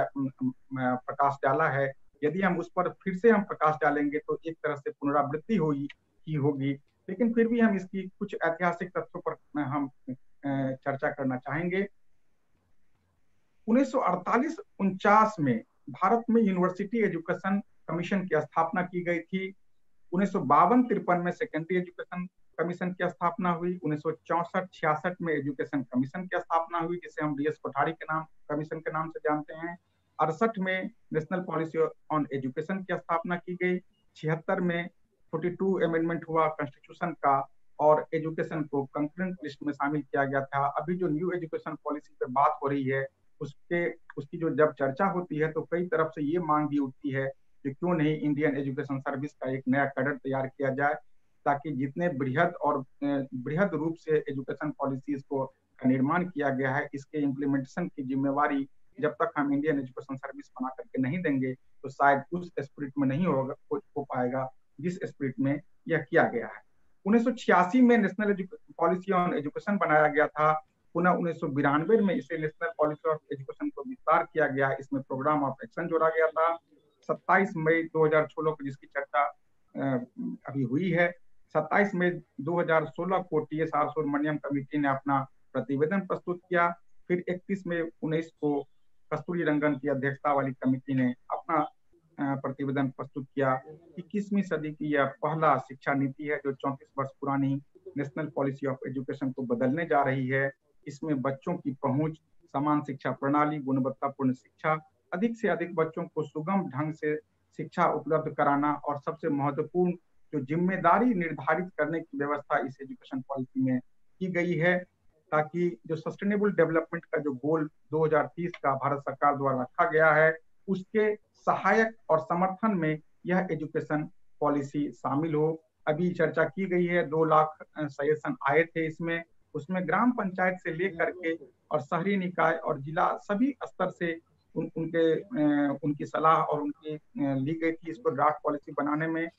प्रकाश डाला है। यदि हम उस पर फिर से हम प्रकाश डालेंगे तो एक तरह से पुनरावृत्ति होगी ही होगी, लेकिन फिर भी हम इसकी कुछ ऐतिहासिक तथ्यों पर हम चर्चा करना चाहेंगे। उन्नीस सौ अड़तालीस उनचास में भारत में यूनिवर्सिटी एजुकेशन कमीशन की स्थापना की गई थी। उन्नीस सौ बावन तिरपन में सेकेंडरी एजुकेशन कमीशन की स्थापना हुई। उन्नीस सौ चौसठ छियासठ में एजुकेशन कमीशन की स्थापना हुई, जिसे हम डी एस कोठारी के नाम कमीशन के नाम से जानते हैं। अड़सठ में नेशनल पॉलिसी ऑन एजुकेशन की स्थापना की गई। छिहत्तर में बयालीस अमेंडमेंट हुआ कॉन्स्टिट्यूशन का और एजुकेशन को कंकरेंट लिस्ट में शामिल किया गया था। अभी जो न्यू एजुकेशन पॉलिसी पे बात हो रही है, उसके उसकी जो जब चर्चा होती है तो कई तरफ से ये मांग भी उठती है कि क्यों नहीं इंडियन एजुकेशन सर्विस का एक नया कैडर तैयार किया जाए, ताकि जितने बृहद और बृहद रूप से एजुकेशन पॉलिसीज को का निर्माण किया गया है, इसके इम्प्लीमेंटेशन की जिम्मेवारी जब तक हम इंडियन एजुकेशन सर्विस बना करके नहीं देंगे तो शायद उस स्पिरिट में नहीं होगा हो, हो पाएगा जिस स्पिरिट में यह किया गया है। उन्नीस सौ छियासी में नेशनल पॉलिसी ऑन एजुकेशन बनाया गया था। पुनः उन्नीस सौ बिरानवे में इसे नेशनल पॉलिसी ऑफ एजुकेशन को विस्तार किया गया। इसमें प्रोग्राम ऑफ एक्शन जोड़ा गया था। सत्ताईस मई दो हज़ार सोलह को जिसकी चर्चा अभी हुई है, सत्ताईस मई दो हज़ार सोलह को T S R Subramanian committee ने अपना प्रतिवेदन प्रस्तुत किया। फिर इकतीस मई उन्नीस को कस्तूरी रंगन की अध्यक्षता वाली कमेटी ने अपना प्रतिवेदन प्रस्तुत किया। इक्कीसवीं सदी की यह पहला शिक्षा नीति है जो चौंतीस वर्ष पुरानी नेशनल पॉलिसी ऑफ एजुकेशन को बदलने जा रही है। इसमें बच्चों की पहुंच, समान शिक्षा प्रणाली, गुणवत्तापूर्ण शिक्षा, अधिक से अधिक बच्चों को सुगम ढंग से शिक्षा उपलब्ध कराना और सबसे महत्वपूर्ण जो जिम्मेदारी निर्धारित करने की व्यवस्था इस एजुकेशन पॉलिसी में की गई है, ताकि जो सस्टेनेबल डेवलपमेंट का जो गोल दो हज़ार तीस का भारत सरकार द्वारा रखा गया है, उसके सहायक और समर्थन में यह एजुकेशन पॉलिसी शामिल हो। अभी चर्चा की गई है, दो लाख सजेशन आए थे इसमें, उसमें ग्राम पंचायत से लेकर के और शहरी निकाय और जिला सभी स्तर से उन, उनके उनकी सलाह और उनकी ली गई थी इसको ड्राफ्ट पॉलिसी बनाने में।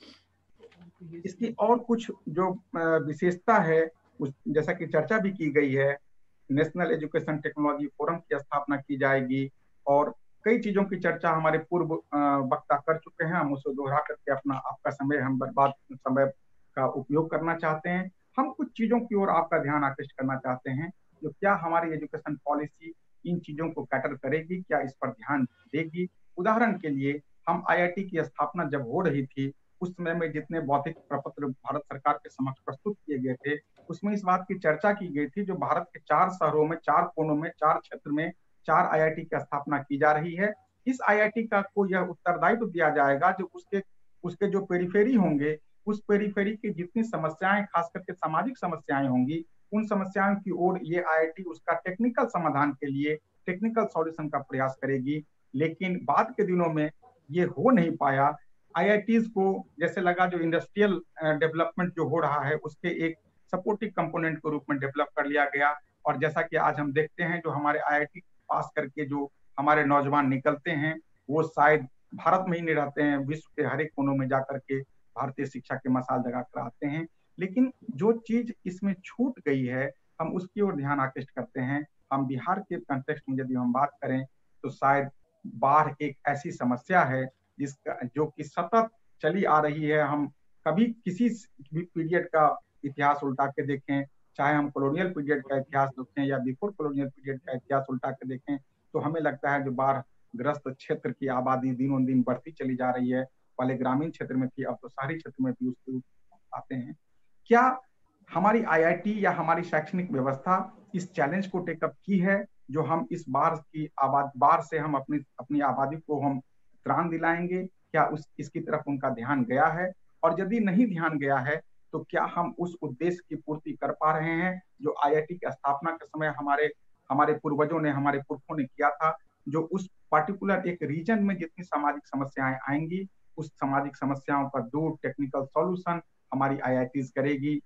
इसकी और कुछ जो विशेषता है उस जैसा कि चर्चा भी की गई है, नेशनल एजुकेशन टेक्नोलॉजी फोरम की स्थापना की जाएगी और कई चीजों की चर्चा हमारे पूर्व वक्ता कर चुके हैं। हम उसे दोहरा करके अपना आपका समय हम बर्बाद समय का उपयोग करना चाहते हैं। हम कुछ चीजों की ओर आपका ध्यान आकृष्ट करना चाहते हैं जो क्या हमारी एजुकेशन पॉलिसी इन चीजों को कैटर करेगी, क्या इस पर ध्यान देगी। उदाहरण के लिए हम आई आई टी की स्थापना जब हो रही थी उस समय में जितने बौद्धिक प्रपत्र भारत सरकार के समक्ष प्रस्तुत किए गए थे उसमें इस बात की चर्चा की गई थी जो भारत के चार शहरों में, चार कोनों में, चार क्षेत्र में चार आई आई टी की स्थापना की जा रही है। इस आई आई टी का को यह उत्तरदायित्व दिया जाएगा जो उसके उसके जो पेरिफेरी होंगे, उस पेरिफेरी की जितनी समस्याएं खास करके सामाजिक समस्याएं होंगी उन समस्याओं की ओर ये आई आई टी उसका टेक्निकल समाधान के लिए टेक्निकल सॉल्यूशन का प्रयास करेगी। लेकिन बाद के दिनों में ये हो नहीं पाया। आई आई टीज़ को जैसे लगा जो इंडस्ट्रियल डेवलपमेंट जो हो रहा है उसके एक सपोर्टिव कंपोनेंट के रूप में डेवलप कर लिया गया और जैसा कि आज हम देखते हैं जो हमारे आई आई टी पास करके जो हमारे नौजवान निकलते हैं वो शायद भारत में ही नहीं रहते हैं, विश्व के हर एक कोनों में जाकर के भारतीय शिक्षा के मसाल जगा कर आते हैं। लेकिन जो चीज इसमें छूट गई है हम उसकी ओर ध्यान आकृष्ट करते हैं। हम बिहार के कंटेक्स्ट में यदि हम बात करें तो शायद बाढ़ एक ऐसी समस्या है जिसका जो कि सतत चली आ रही है। हम कभी किसी भी पीरियड का इतिहास उल्टा के देखें, चाहे हम कॉलोनियल पीरियड का इतिहास देखें या बिफोर कॉलोनियल पीरियड का इतिहास उल्टा के देखें तो हमें लगता है जो बाढ़ ग्रस्त क्षेत्र की आबादी दिनों दिन बढ़ती चली जा रही है। पहले ग्रामीण क्षेत्र में थी, अब तो शहरी क्षेत्र में भी उसके आते हैं। क्या हमारी आई आई टी या हमारी शैक्षणिक व्यवस्था इस चैलेंज को टेकअप की है जो हम इस बाढ़ की आबाद बाढ़ से हम अपनी अपनी आबादी को हम त्राण दिलाएंगे? क्या उस इसकी तरफ उनका ध्यान गया है? और यदि नहीं ध्यान गया है तो क्या हम उस उद्देश्य की पूर्ति कर पा रहे हैं जो आई आई टी की स्थापना के समय हमारे हमारे पूर्वजों ने, हमारे पुरखों ने किया था, जो उस पर्टिकुलर एक रीजन में जितनी सामाजिक समस्याएं आएंगी उस सामाजिक समस्याओं का दूर टेक्निकल सॉल्यूशन हमारी आई आई टीज़ करेगी।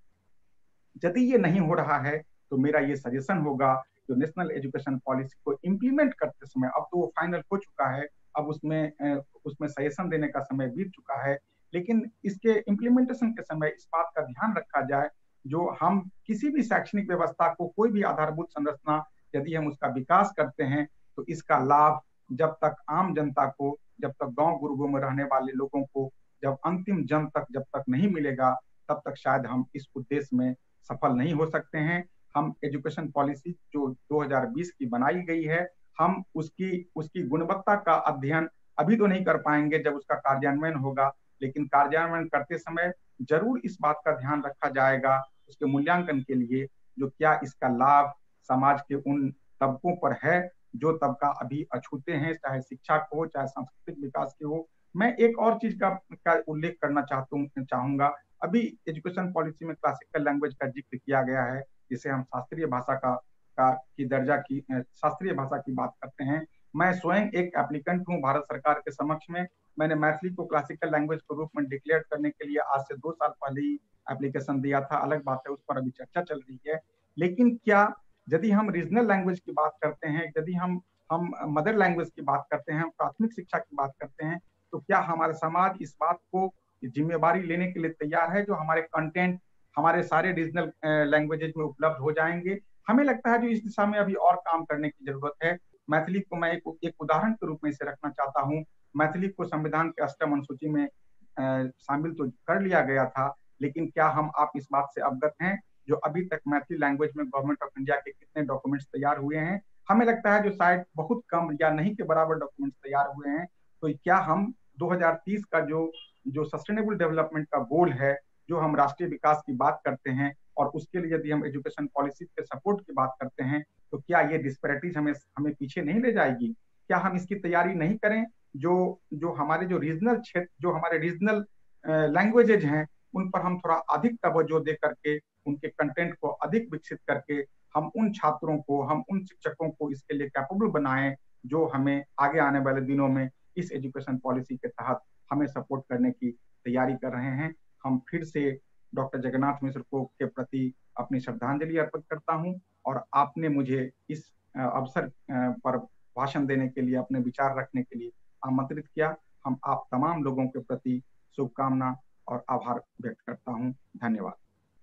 यदि ये नहीं हो रहा है तो मेरा ये सजेशन होगा जो नेशनल एजुकेशन पॉलिसी को इम्प्लीमेंट करते समय, अब तो वो फाइनल हो चुका है, अब उसमें उसमें सजेशन देने का समय बीत चुका है, लेकिन इसके इम्प्लीमेंटेशन के समय इस बात का ध्यान रखा जाए जो हम किसी भी शैक्षणिक व्यवस्था को, कोई भी आधारभूत संरचना यदि हम उसका विकास करते हैं तो इसका लाभ जब तक आम जनता को, जब तक गांव गुरुओं में रहने वाले लोगों को, जब अंतिम जन तक जब तक नहीं मिलेगा तब तक शायद हम इस उद्देश्य में सफल नहीं हो सकते हैं। हम एजुकेशन पॉलिसी जो दो हज़ार बीस की बनाई गई है हम उसकी उसकी गुणवत्ता का अध्ययन अभी तो नहीं कर पाएंगे जब उसका कार्यान्वयन होगा, लेकिन कार्यान्वयन करते समय जरूर इस बात का ध्यान रखा जाएगा उसके मूल्यांकन के लिए जो क्या इसका लाभ समाज के उन तबकों पर है जो तबका अभी अछूते हैं, चाहे शिक्षा को हो चाहे सांस्कृतिक विकास के हो। मैं एक और चीज का, का उल्लेख करना चाहता हूँ चाहूंगा अभी एजुकेशन पॉलिसी में क्लासिकल लैंग्वेज का जिक्र किया गया है जिसे हम शास्त्रीय भाषा का का की दर्जा की शास्त्रीय भाषा की बात करते हैं। मैं स्वयं एक एप्लीकेंट हूँ भारत सरकार के समक्ष में। मैंने मैथिली को क्लासिकल लैंग्वेज के रूप में डिक्लेयर करने के लिए आज से दो साल पहले ही एप्लीकेशन दिया था। अलग बात है, उस पर अभी चर्चा चल रही है। लेकिन क्या यदि हम रीजनल लैंग्वेज की बात करते हैं, यदि हम हम मदर लैंग्वेज की बात करते हैं, प्राथमिक शिक्षा की बात करते हैं, तो क्या हमारे समाज इस बात को जिम्मेवारी लेने के लिए तैयार है जो हमारे कंटेंट हमारे सारे रीजनल लैंग्वेजेज में उपलब्ध हो जाएंगे? हमें लगता है जो इस दिशा में अभी और काम करने की जरूरत है। मैथिली को मैं एक, एक उदाहरण के रूप में इसे रखना चाहता हूँ। मैथिली को संविधान के अष्टम अनुसूची में शामिल तो कर लिया गया था, लेकिन क्या हम आप इस बात से अवगत हैं जो अभी तक मैथिली लैंग्वेज में गवर्नमेंट ऑफ इंडिया के कितने डॉक्यूमेंट्स तैयार हुए हैं? हमें लगता है जो शायद बहुत कम या नहीं के बराबर डॉक्यूमेंट्स तैयार हुए हैं। तो क्या हम दो हज़ार तीस का जो जो सस्टेनेबल डेवलपमेंट का गोल है, जो हम राष्ट्रीय विकास की बात करते हैं और उसके लिए यदि हम एजुकेशन पॉलिसी के सपोर्ट की बात करते हैं, तो क्या ये डिस्पैरिटीज हमें हमें पीछे नहीं ले जाएगी? क्या हम इसकी तैयारी नहीं करें जो जो हमारे जो रीजनल क्षेत्र जो हमारे रीजनल लैंग्वेजेज हैं उन पर हम थोड़ा अधिक तवज्जो दे करके उनके कंटेंट को अधिक विकसित करके हम उन छात्रों को, हम उन शिक्षकों को इसके लिए कैपेबल बनाएं जो हमें आगे आने वाले दिनों में इस एजुकेशन पॉलिसी के तहत हमें सपोर्ट करने की तैयारी कर रहे हैं। हम फिर से डॉक्टर जगन्नाथ मिश्र को के प्रति अपनी श्रद्धांजलि अर्पित करता हूं और आपने मुझे इस अवसर पर भाषण देने के लिए, अपने विचार रखने के लिए आमंत्रित किया। हम आप तमाम लोगों के प्रति शुभकामना और आभार व्यक्त करता हूं। धन्यवाद।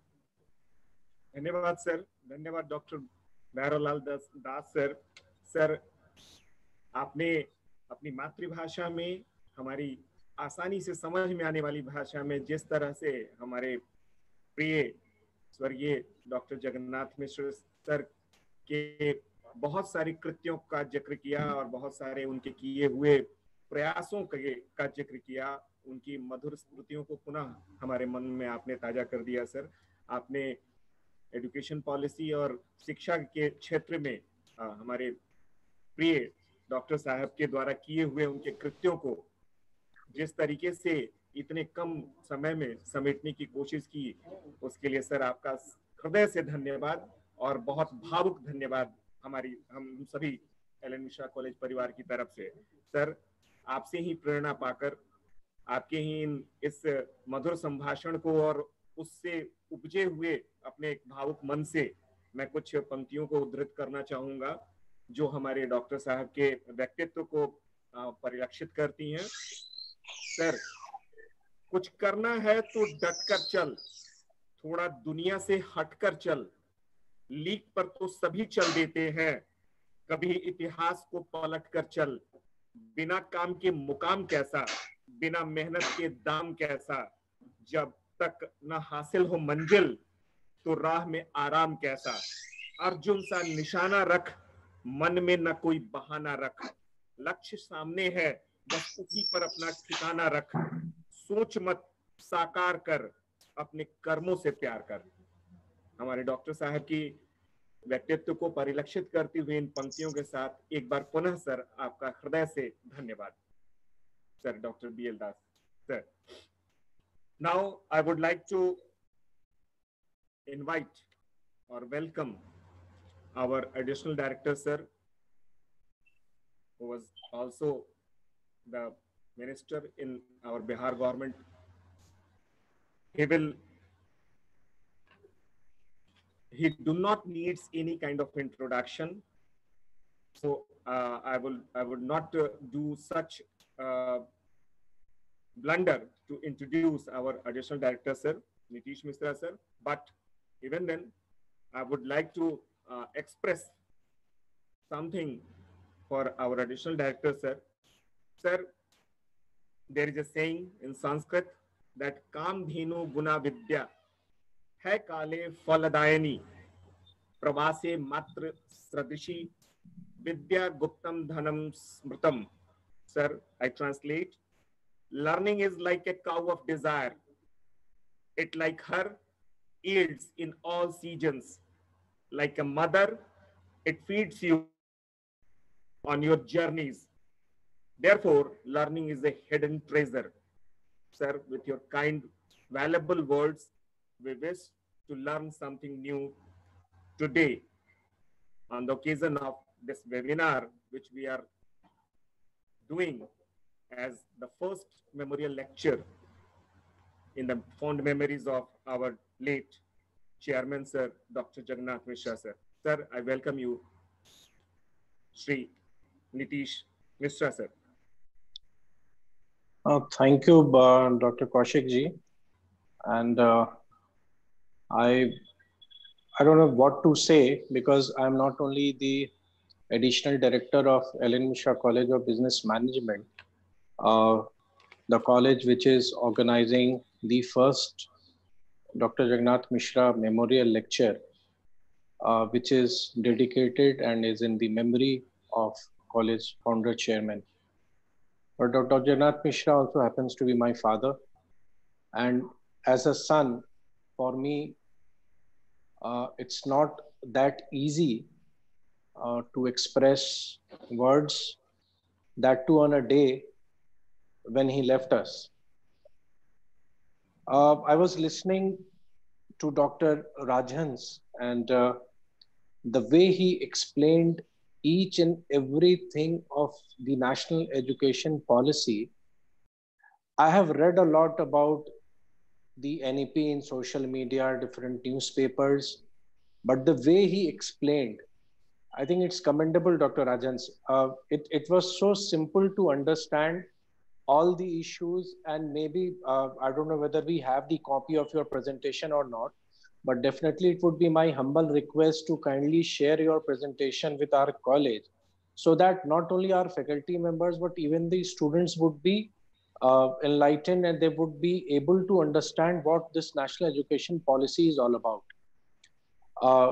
धन्यवाद सर, धन्यवाद doctor Bhairavlal Das Das sir. Sir, आपने अपनी मातृभाषा में, हमारी आसानी से समझ में आने वाली भाषा में जिस तरह से हमारे प्रिय स्वर्गीय डॉक्टर जगन्नाथ मिश्र सर के बहुत सारी कृत्यों का जिक्र किया और बहुत सारे उनके किए हुए प्रयासों का जिक्र किया, उनकी मधुर स्मृतियों को पुनः हमारे मन में आपने ताजा कर दिया। सर, आपने एजुकेशन पॉलिसी और शिक्षा के क्षेत्र में आ, हमारे प्रिय डॉक्टर साहब के द्वारा किए हुए उनके कृत्यों को जिस तरीके से इतने कम समय में समेटने की कोशिश की, उसके लिए सर आपका हृदय से धन्यवाद और बहुत भावुक धन्यवाद हमारी हम सभी एल एन मिश्रा कॉलेज परिवार की तरफ से। सर, आपसे ही प्रेरणा पाकर, आपके ही इन इस मधुर संभाषण को और उससे उपजे हुए अपने एक भावुक मन से मैं कुछ पंक्तियों को उद्धृत करना चाहूंगा जो हमारे डॉक्टर साहब के व्यक्तित्व को परिलक्षित करती हैं। सर, कुछ करना है तो डटकर चल, थोड़ा दुनिया से हटकर चल, लीक पर तो सभी चल देते हैं, कभी इतिहास को पलट कर चल, बिना काम के मुकाम कैसा, बिना मेहनत के दाम कैसा, जब तक न हासिल हो मंजिल तो राह में आराम कैसा, अर्जुन सा निशाना रख, मन में न कोई बहाना रख, लक्ष्य सामने है बस उसी पर अपना ठिकाना रख, सोच मत साकार कर, अपने कर्मों से प्यार कर। हमारे डॉक्टर साहब की व्यक्तित्व को परिलक्षित करती हुई इन पंक्तियों के साथ एक बार पुनः सर आपका हृदय से धन्यवाद। Sir, doctor B L Das sir. Now I would like to invite or welcome our additional director sir, who was also the minister in our Bihar government. He will he do not needs any kind of introduction, so uh, I will I would not uh, do such uh, blunder to introduce our additional director sir, Nitish Mishra sir, but even then, I would like to uh, express something for our additional director, sir. Sir, there is a saying in Sanskrit that Kam Dhenu Guna Vidya hai kale faladayani pravase matra sradishi vidya guptam dhanam smritam. Sir, I translate. Learning is like a cow of desire. It like her yields in all seasons. Like a mother, it feeds you on your journeys. Therefore, learning is a hidden treasure. Sir, with your kind, valuable words, we wish to learn something new today on the occasion of this webinar, which we are doing as the first memorial lecture in the fond memories of our late chairman, sir, Doctor Jagannath Mishra, sir. Sir, I welcome you, Shri Nitish Mishra, sir. Uh, thank you, uh, Doctor Kaushik ji. And uh, I, I don't know what to say because I'm not only the additional director of L N Mishra College of Business Management, uh, the college which is organizing the first Doctor Jagannath Mishra Memorial Lecture, uh, which is dedicated and is in the memory of college founder chairman. But Doctor Jagannath Mishra also happens to be my father. And as a son, for me, uh, it's not that easy uh, to express words, that too on a day when he left us. Uh, I was listening to Doctor Rajhans and uh, the way he explained each and everything of the national education policy. I have read a lot about the N E P in social media, different newspapers, but the way he explained, I think it's commendable, Doctor Rajans. Uh, it, it was so simple to understand all the issues, and maybe, uh, I don't know whether we have the copy of your presentation or not, but definitely it would be my humble request to kindly share your presentation with our college, so that not only our faculty members, but even the students would be uh, enlightened, and they would be able to understand what this national education policy is all about. Uh,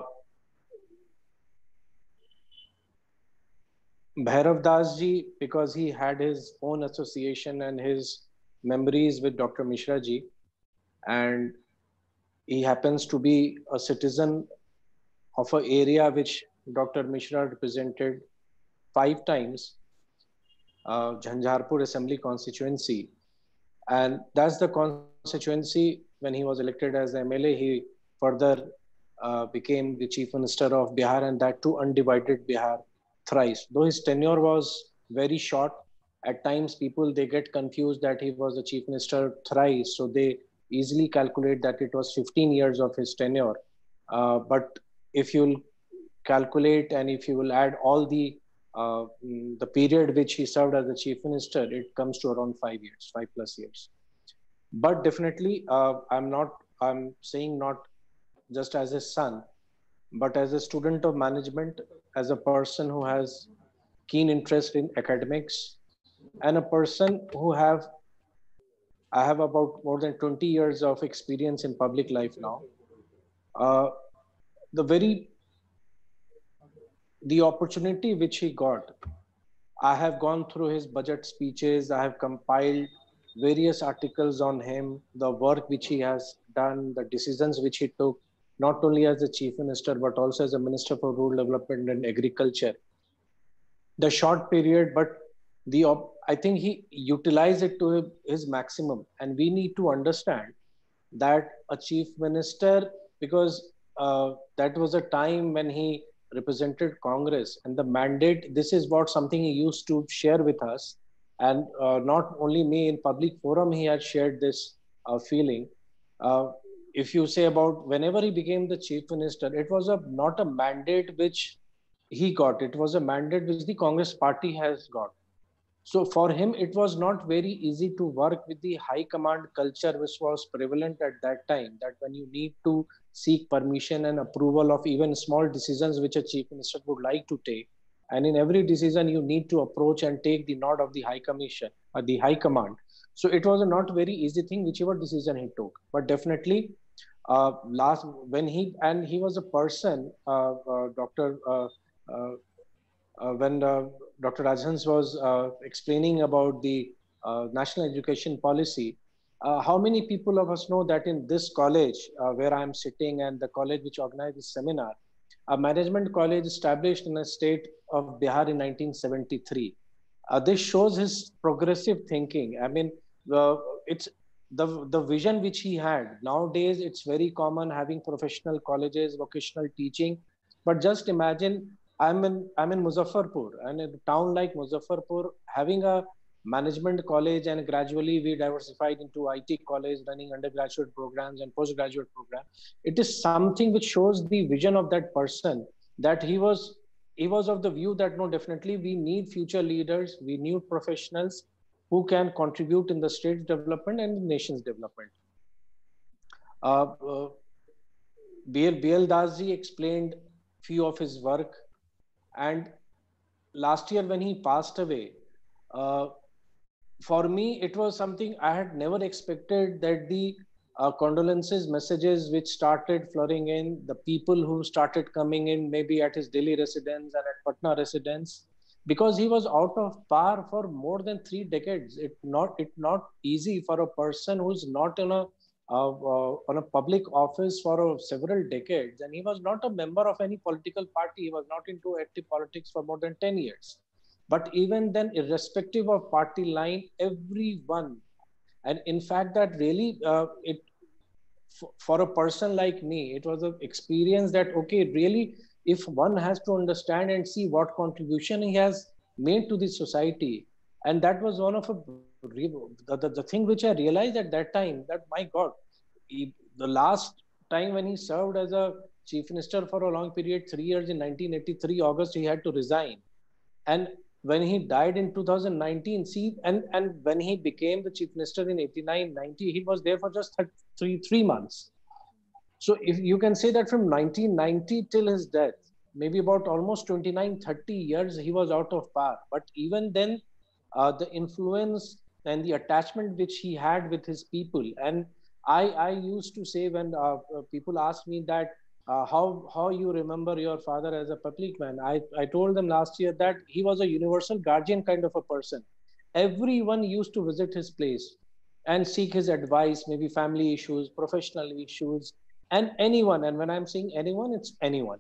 Bhairav Das ji, because he had his own association and his memories with Doctor Mishra ji, and he happens to be a citizen of an area which Doctor Mishra represented five times, uh, Jhanjharpur Assembly constituency. And that's the constituency when he was elected as M L A, he further uh, became the Chief Minister of Bihar, and that too undivided Bihar thrice. Though his tenure was very short, at times people, they get confused that he was the Chief Minister thrice. So they easily calculate that it was fifteen years of his tenure. Uh, but if you'll calculate and if you will add all the uh, the period which he served as the Chief Minister, it comes to around five years, five plus years. But definitely, uh, I'm not, I'm saying not just as his son, but as a student of management, as a person who has keen interest in academics, and a person who have, I have about more than twenty years of experience in public life now. Uh, the very, the opportunity which he got, I have gone through his budget speeches, I have compiled various articles on him, the work which he has done, the decisions which he took, not only as a Chief Minister, but also as a Minister for Rural Development and Agriculture. The short period, but the I think he utilized it to his maximum. And we need to understand that a Chief Minister, because uh, that was a time when he represented Congress, and the mandate, this is what something he used to share with us. And uh, not only me, in public forum, he had shared this uh, feeling. Uh, if you say about whenever he became the Chief Minister, it was a not a mandate which he got, it was a mandate which the Congress party has got. So for him, it was not very easy to work with the high command culture which was prevalent at that time, that when you need to seek permission and approval of even small decisions which a Chief Minister would like to take, and in every decision you need to approach and take the nod of the High Commission or the High Command. So it was a not very easy thing, whichever decision he took. But definitely, uh, last when he and he was a person, uh, uh, Doctor Uh, uh, uh, when uh, Doctor Rajhans was uh, explaining about the uh, national education policy, uh, how many people of us know that in this college uh, where I am sitting, and the college which organized this seminar, a management college established in the state of Bihar in nineteen seventy-three. Uh, this shows his progressive thinking. I mean, uh, it's the, the vision which he had. Nowadays, it's very common having professional colleges, vocational teaching. But just imagine, I'm in, I'm in Muzaffarpur, and in a town like Muzaffarpur, having a management college, and gradually we diversified into I T college, running undergraduate programs and postgraduate programs. It is something which shows the vision of that person, that he was, he was of the view that no, definitely we need future leaders, we need professionals who can contribute in the state's development and the nation's development. Uh, uh, B L, B L Das ji explained few of his work, and last year when he passed away, uh, for me, it was something I had never expected, that the uh, condolences messages which started flowing in, the people who started coming in, maybe at his Delhi residence and at Patna residence, because he was out of power for more than three decades. It not it not easy for a person who's not in a uh, uh, on a public office for uh, several decades, and he was not a member of any political party. He was not into active politics for more than ten years. But even then, irrespective of party line, everyone, and in fact, that really, uh, it for, for a person like me, it was an experience that, okay, really, if one has to understand and see what contribution he has made to the society, and that was one of a, the, the, the thing which I realized at that time, that my God, he, the last time when he served as a chief minister for a long period, three years in nineteen eighty-three, August, he had to resign. And when he died in two thousand nineteen, see, and, and when he became the chief minister in eighty-nine, ninety, he was there for just three, three months. So if you can say that from nineteen ninety till his death, maybe about almost twenty-nine, thirty years, he was out of power. But even then, uh, the influence and the attachment which he had with his people. And I, I used to say when uh, people ask me that, uh, how, how you remember your father as a public man, I, I told them last year that he was a universal guardian kind of a person. Everyone used to visit his place and seek his advice, maybe family issues, professional issues, and anyone. And when I'm saying anyone, it's anyone.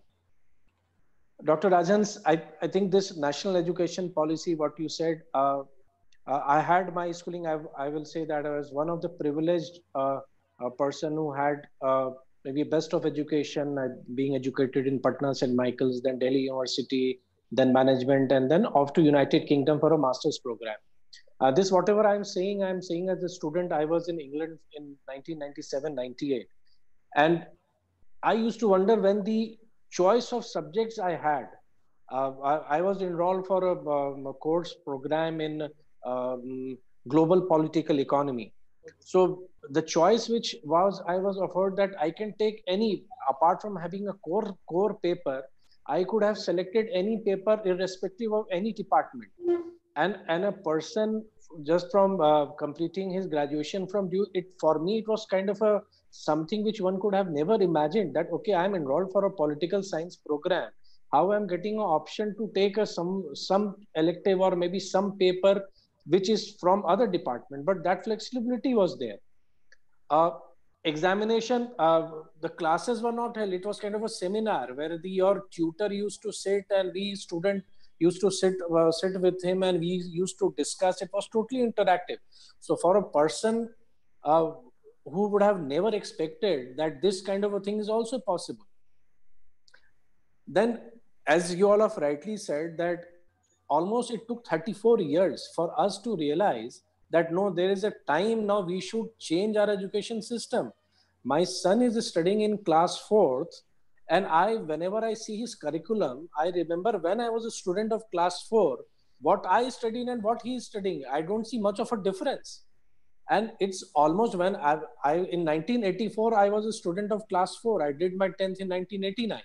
Doctor Rajhans, I, I think this national education policy, what you said, uh, uh, I had my schooling, I, I will say that I was one of the privileged uh, uh, person who had uh, maybe best of education, uh, being educated in Patna, Saint Michael's, then Delhi University, then management, and then off to United Kingdom for a master's program. Uh, this, whatever I'm saying, I'm saying as a student, I was in England in nineteen ninety-seven, ninety-eight. And I used to wonder when the choice of subjects I had, uh, I, I was enrolled for a, um, a course program in um, global political economy. So the choice which was, I was offered that I can take any, apart from having a core, core paper, I could have selected any paper irrespective of any department. And, and a person just from uh, completing his graduation from due, it for me, it was kind of a something which one could have never imagined that, okay, I'm enrolled for a political science program. How I'm getting an option to take a some, some elective or maybe some paper which is from other department, but that flexibility was there. Uh, examination, uh, the classes were not held. It was kind of a seminar where the, your tutor used to sit and we student used to sit, uh, sit with him and we used to discuss. It was totally interactive. So for a person uh, who would have never expected that this kind of a thing is also possible. Then, as you all have rightly said, that almost it took thirty-four years for us to realize that no, there is a time now we should change our education system. My son is studying in class fourth, and I, whenever I see his curriculum, I remember when I was a student of class four, what I studied and what he is studying, I don't see much of a difference. And it's almost when I, I in nineteen eighty-four, I was a student of class four. I did my tenth in nineteen eighty-nine.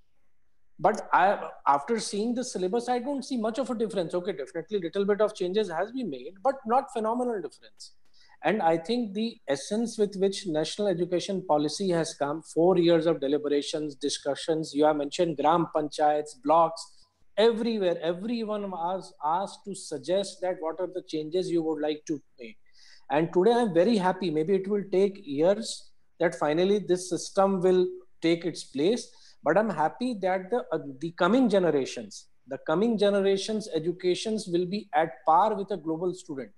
But I, after seeing the syllabus, I don't see much of a difference. Okay, definitely a little bit of changes has been made, but not phenomenal difference. And I think the essence with which national education policy has come, four years of deliberations, discussions, you have mentioned gram panchayats, blocks, everywhere, everyone was asked to suggest that what are the changes you would like to make. And today I'm very happy, maybe it will take years that finally this system will take its place. But I'm happy that the, uh, the coming generations, the coming generations' educations will be at par with a global student.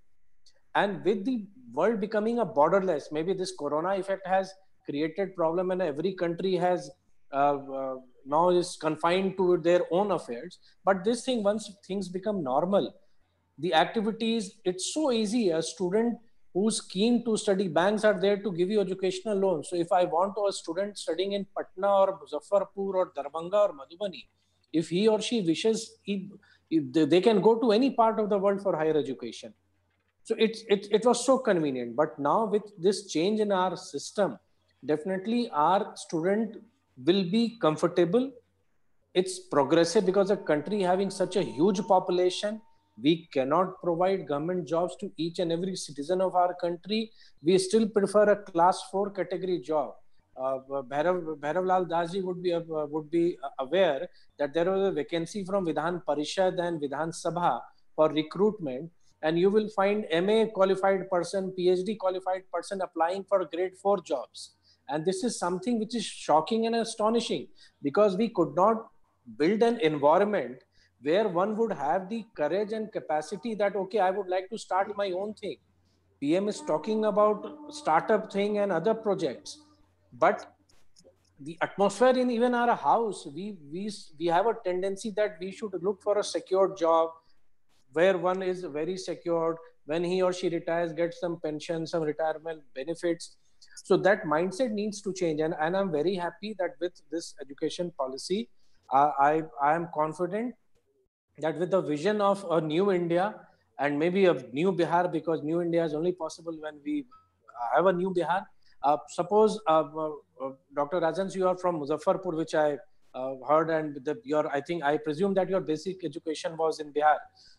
And with the world becoming a borderless, maybe this corona effect has created problem and every country has uh, uh, now is confined to their own affairs. But this thing, once things become normal, the activities, it's so easy. A student who's keen to study, banks are there to give you educational loans. So if I want a student studying in Patna or Muzaffarpur or Darbhanga or Madhubani, if he or she wishes, he, they can go to any part of the world for higher education. So it, it, it was so convenient. But now with this change in our system, definitely our student will be comfortable. It's progressive because a country having such a huge population, we cannot provide government jobs to each and every citizen of our country. We still prefer a class four category job. Uh, Bhairav, Bhairav Lal Das ji would be, uh, would be aware that there was a vacancy from Vidhan Parishad and Vidhan Sabha for recruitment. And you will find M A qualified person, PhD qualified person applying for grade four jobs. And this is something which is shocking and astonishing because we could not build an environment where one would have the courage and capacity that, okay, I would like to start my own thing. P M is talking about startup thing and other projects, but the atmosphere in even our house, we, we, we have a tendency that we should look for a secure job where one is very secured. When he or she retires, gets some pension, some retirement benefits. So that mindset needs to change. And, and I'm very happy that with this education policy, uh, I, I am confident that with the vision of a new India and maybe a new Bihar, because new India is only possible when we have a new Bihar. Uh, suppose, uh, uh, Doctor Rajans, you are from Muzaffarpur, which I uh, heard, and the, your, I think, I presume that your basic education was in Bihar.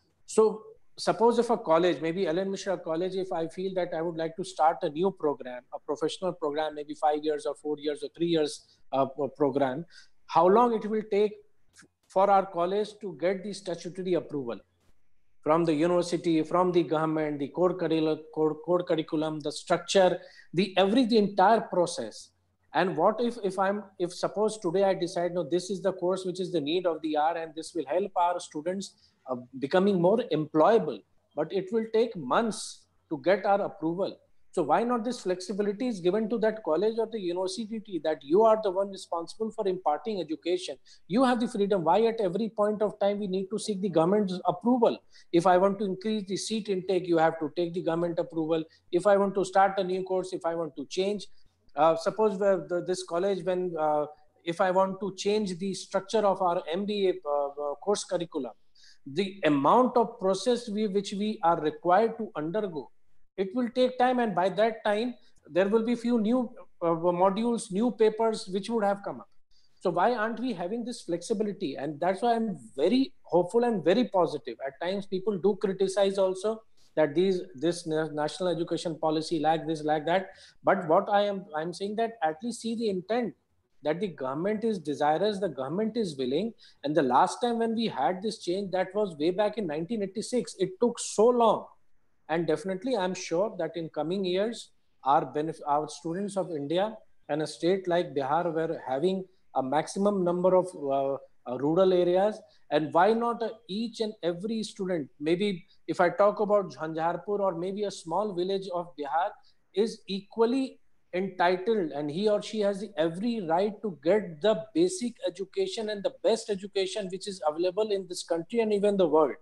So suppose if a college, maybe L N Mishra College, if I feel that I would like to start a new program, a professional program, maybe five years or four years or three years uh, program, how long it will take for our college to get the statutory approval from the university, from the government, the core curriculum, core, core curriculum, the structure, the every the entire process. And what if if I'm if suppose today I decide, no, this is the course which is the need of the hour, and this will help our students uh, becoming more employable, but it will take months to get our approval. So why not this flexibility is given to that college or the university, that you are the one responsible for imparting education. You have the freedom. Why at every point of time we need to seek the government's approval? If I want to increase the seat intake, you have to take the government approval. If I want to start a new course, if I want to change, uh, suppose the, this college, when uh, if I want to change the structure of our M B A uh, uh, course curriculum, the amount of process we, which we are required to undergo, it will take time, and by that time there will be few new uh, modules, new papers which would have come up. So why aren't we having this flexibility? And that's why I'm very hopeful and very positive. At times people do criticize also that these this national education policy like this, like that. But what I am I'm saying that at least see the intent, that the government is desirous, the government is willing. And the last time when we had this change, that was way back in nineteen eighty-six. It took so long. And definitely, I'm sure that in coming years, our benefit, our students of India and a state like Bihar were having a maximum number of uh, uh, rural areas. And why not uh, each and every student, maybe if I talk about Jhanjharpur or maybe a small village of Bihar, is equally entitled, and he or she has the every right to get the basic education and the best education which is available in this country and even the world.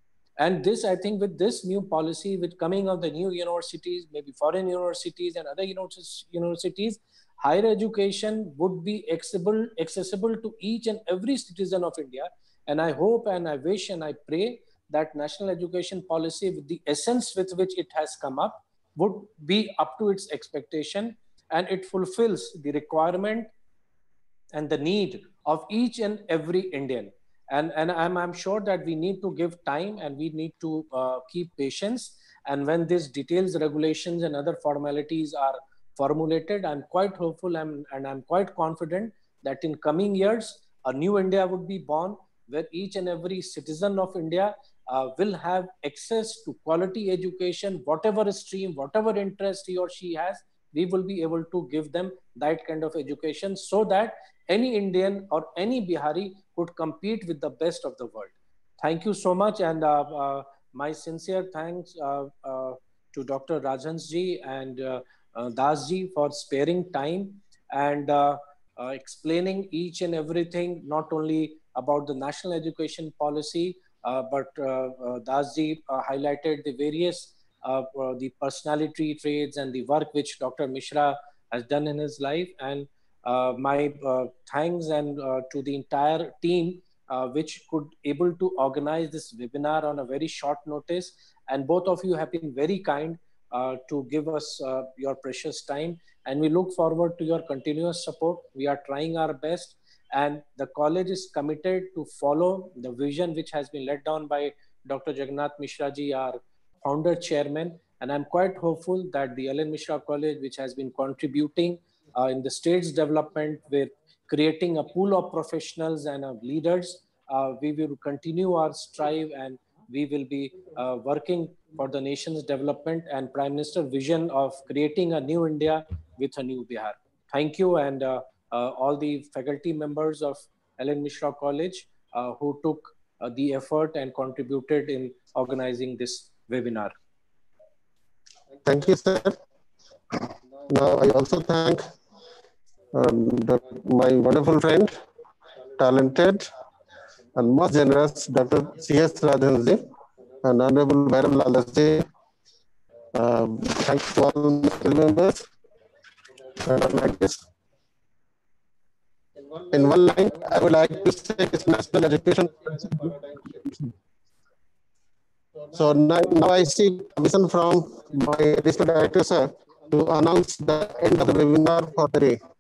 And this, I think, with this new policy, with coming of the new universities, maybe foreign universities and other universities, higher education would be accessible, accessible to each and every citizen of India. And I hope and I wish and I pray that national education policy, with the essence with which it has come up, would be up to its expectation, and it fulfills the requirement and the need of each and every Indian. And, and I'm, I'm sure that we need to give time, and we need to uh, keep patience. And when these details, regulations and other formalities are formulated, I'm quite hopeful and, and I'm quite confident that in coming years, a new India would be born, where each and every citizen of India uh, will have access to quality education, whatever stream, whatever interest he or she has, we will be able to give them that kind of education, so that any Indian or any Bihari could compete with the best of the world. Thank you so much. And uh, uh, my sincere thanks uh, uh, to Doctor Rajans ji and uh, uh, Das ji for sparing time and uh, uh, explaining each and everything, not only about the national education policy, uh, but uh, uh, Das ji uh, highlighted the various uh, uh, the personality traits and the work which Doctor Mishra has done in his life. And Uh, my uh, thanks and uh, to the entire team uh, which could able to organize this webinar on a very short notice. And both of you have been very kind uh, to give us uh, your precious time. And we look forward to your continuous support. We are trying our best. And the college is committed to follow the vision which has been laid down by Doctor Jagannath Mishra ji, our founder chairman. And I'm quite hopeful that the L N Mishra College, which has been contributing Uh, in the state's development, with creating a pool of professionals and of leaders, uh, we will continue our strive, and we will be uh, working for the nation's development and Prime Minister's vision of creating a new India with a new Bihar. Thank you, and uh, uh, all the faculty members of L N Mishra College uh, who took uh, the effort and contributed in organizing this webinar. Thank you, sir. Now I also thank um, the, my wonderful friend, talented and most generous Doctor C S Rajans ji and Honorable Bairam Lalas ji. Um, thanks to all members. like this. In one line, I would like to say it's national education. So now, now I seek permission from my district director, sir, to announce the end of the webinar for the day.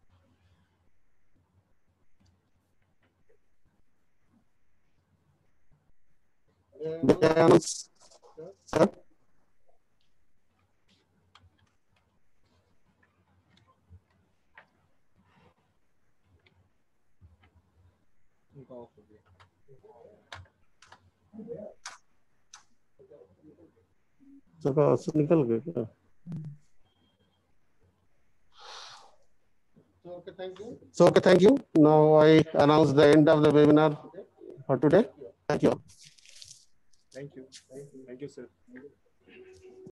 May I announce, sir? So, निकल गए क्या? Okay, thank you. So, okay, thank you. Now I announce the end of the webinar for today. Thank you. Thank you. Thank you, sir.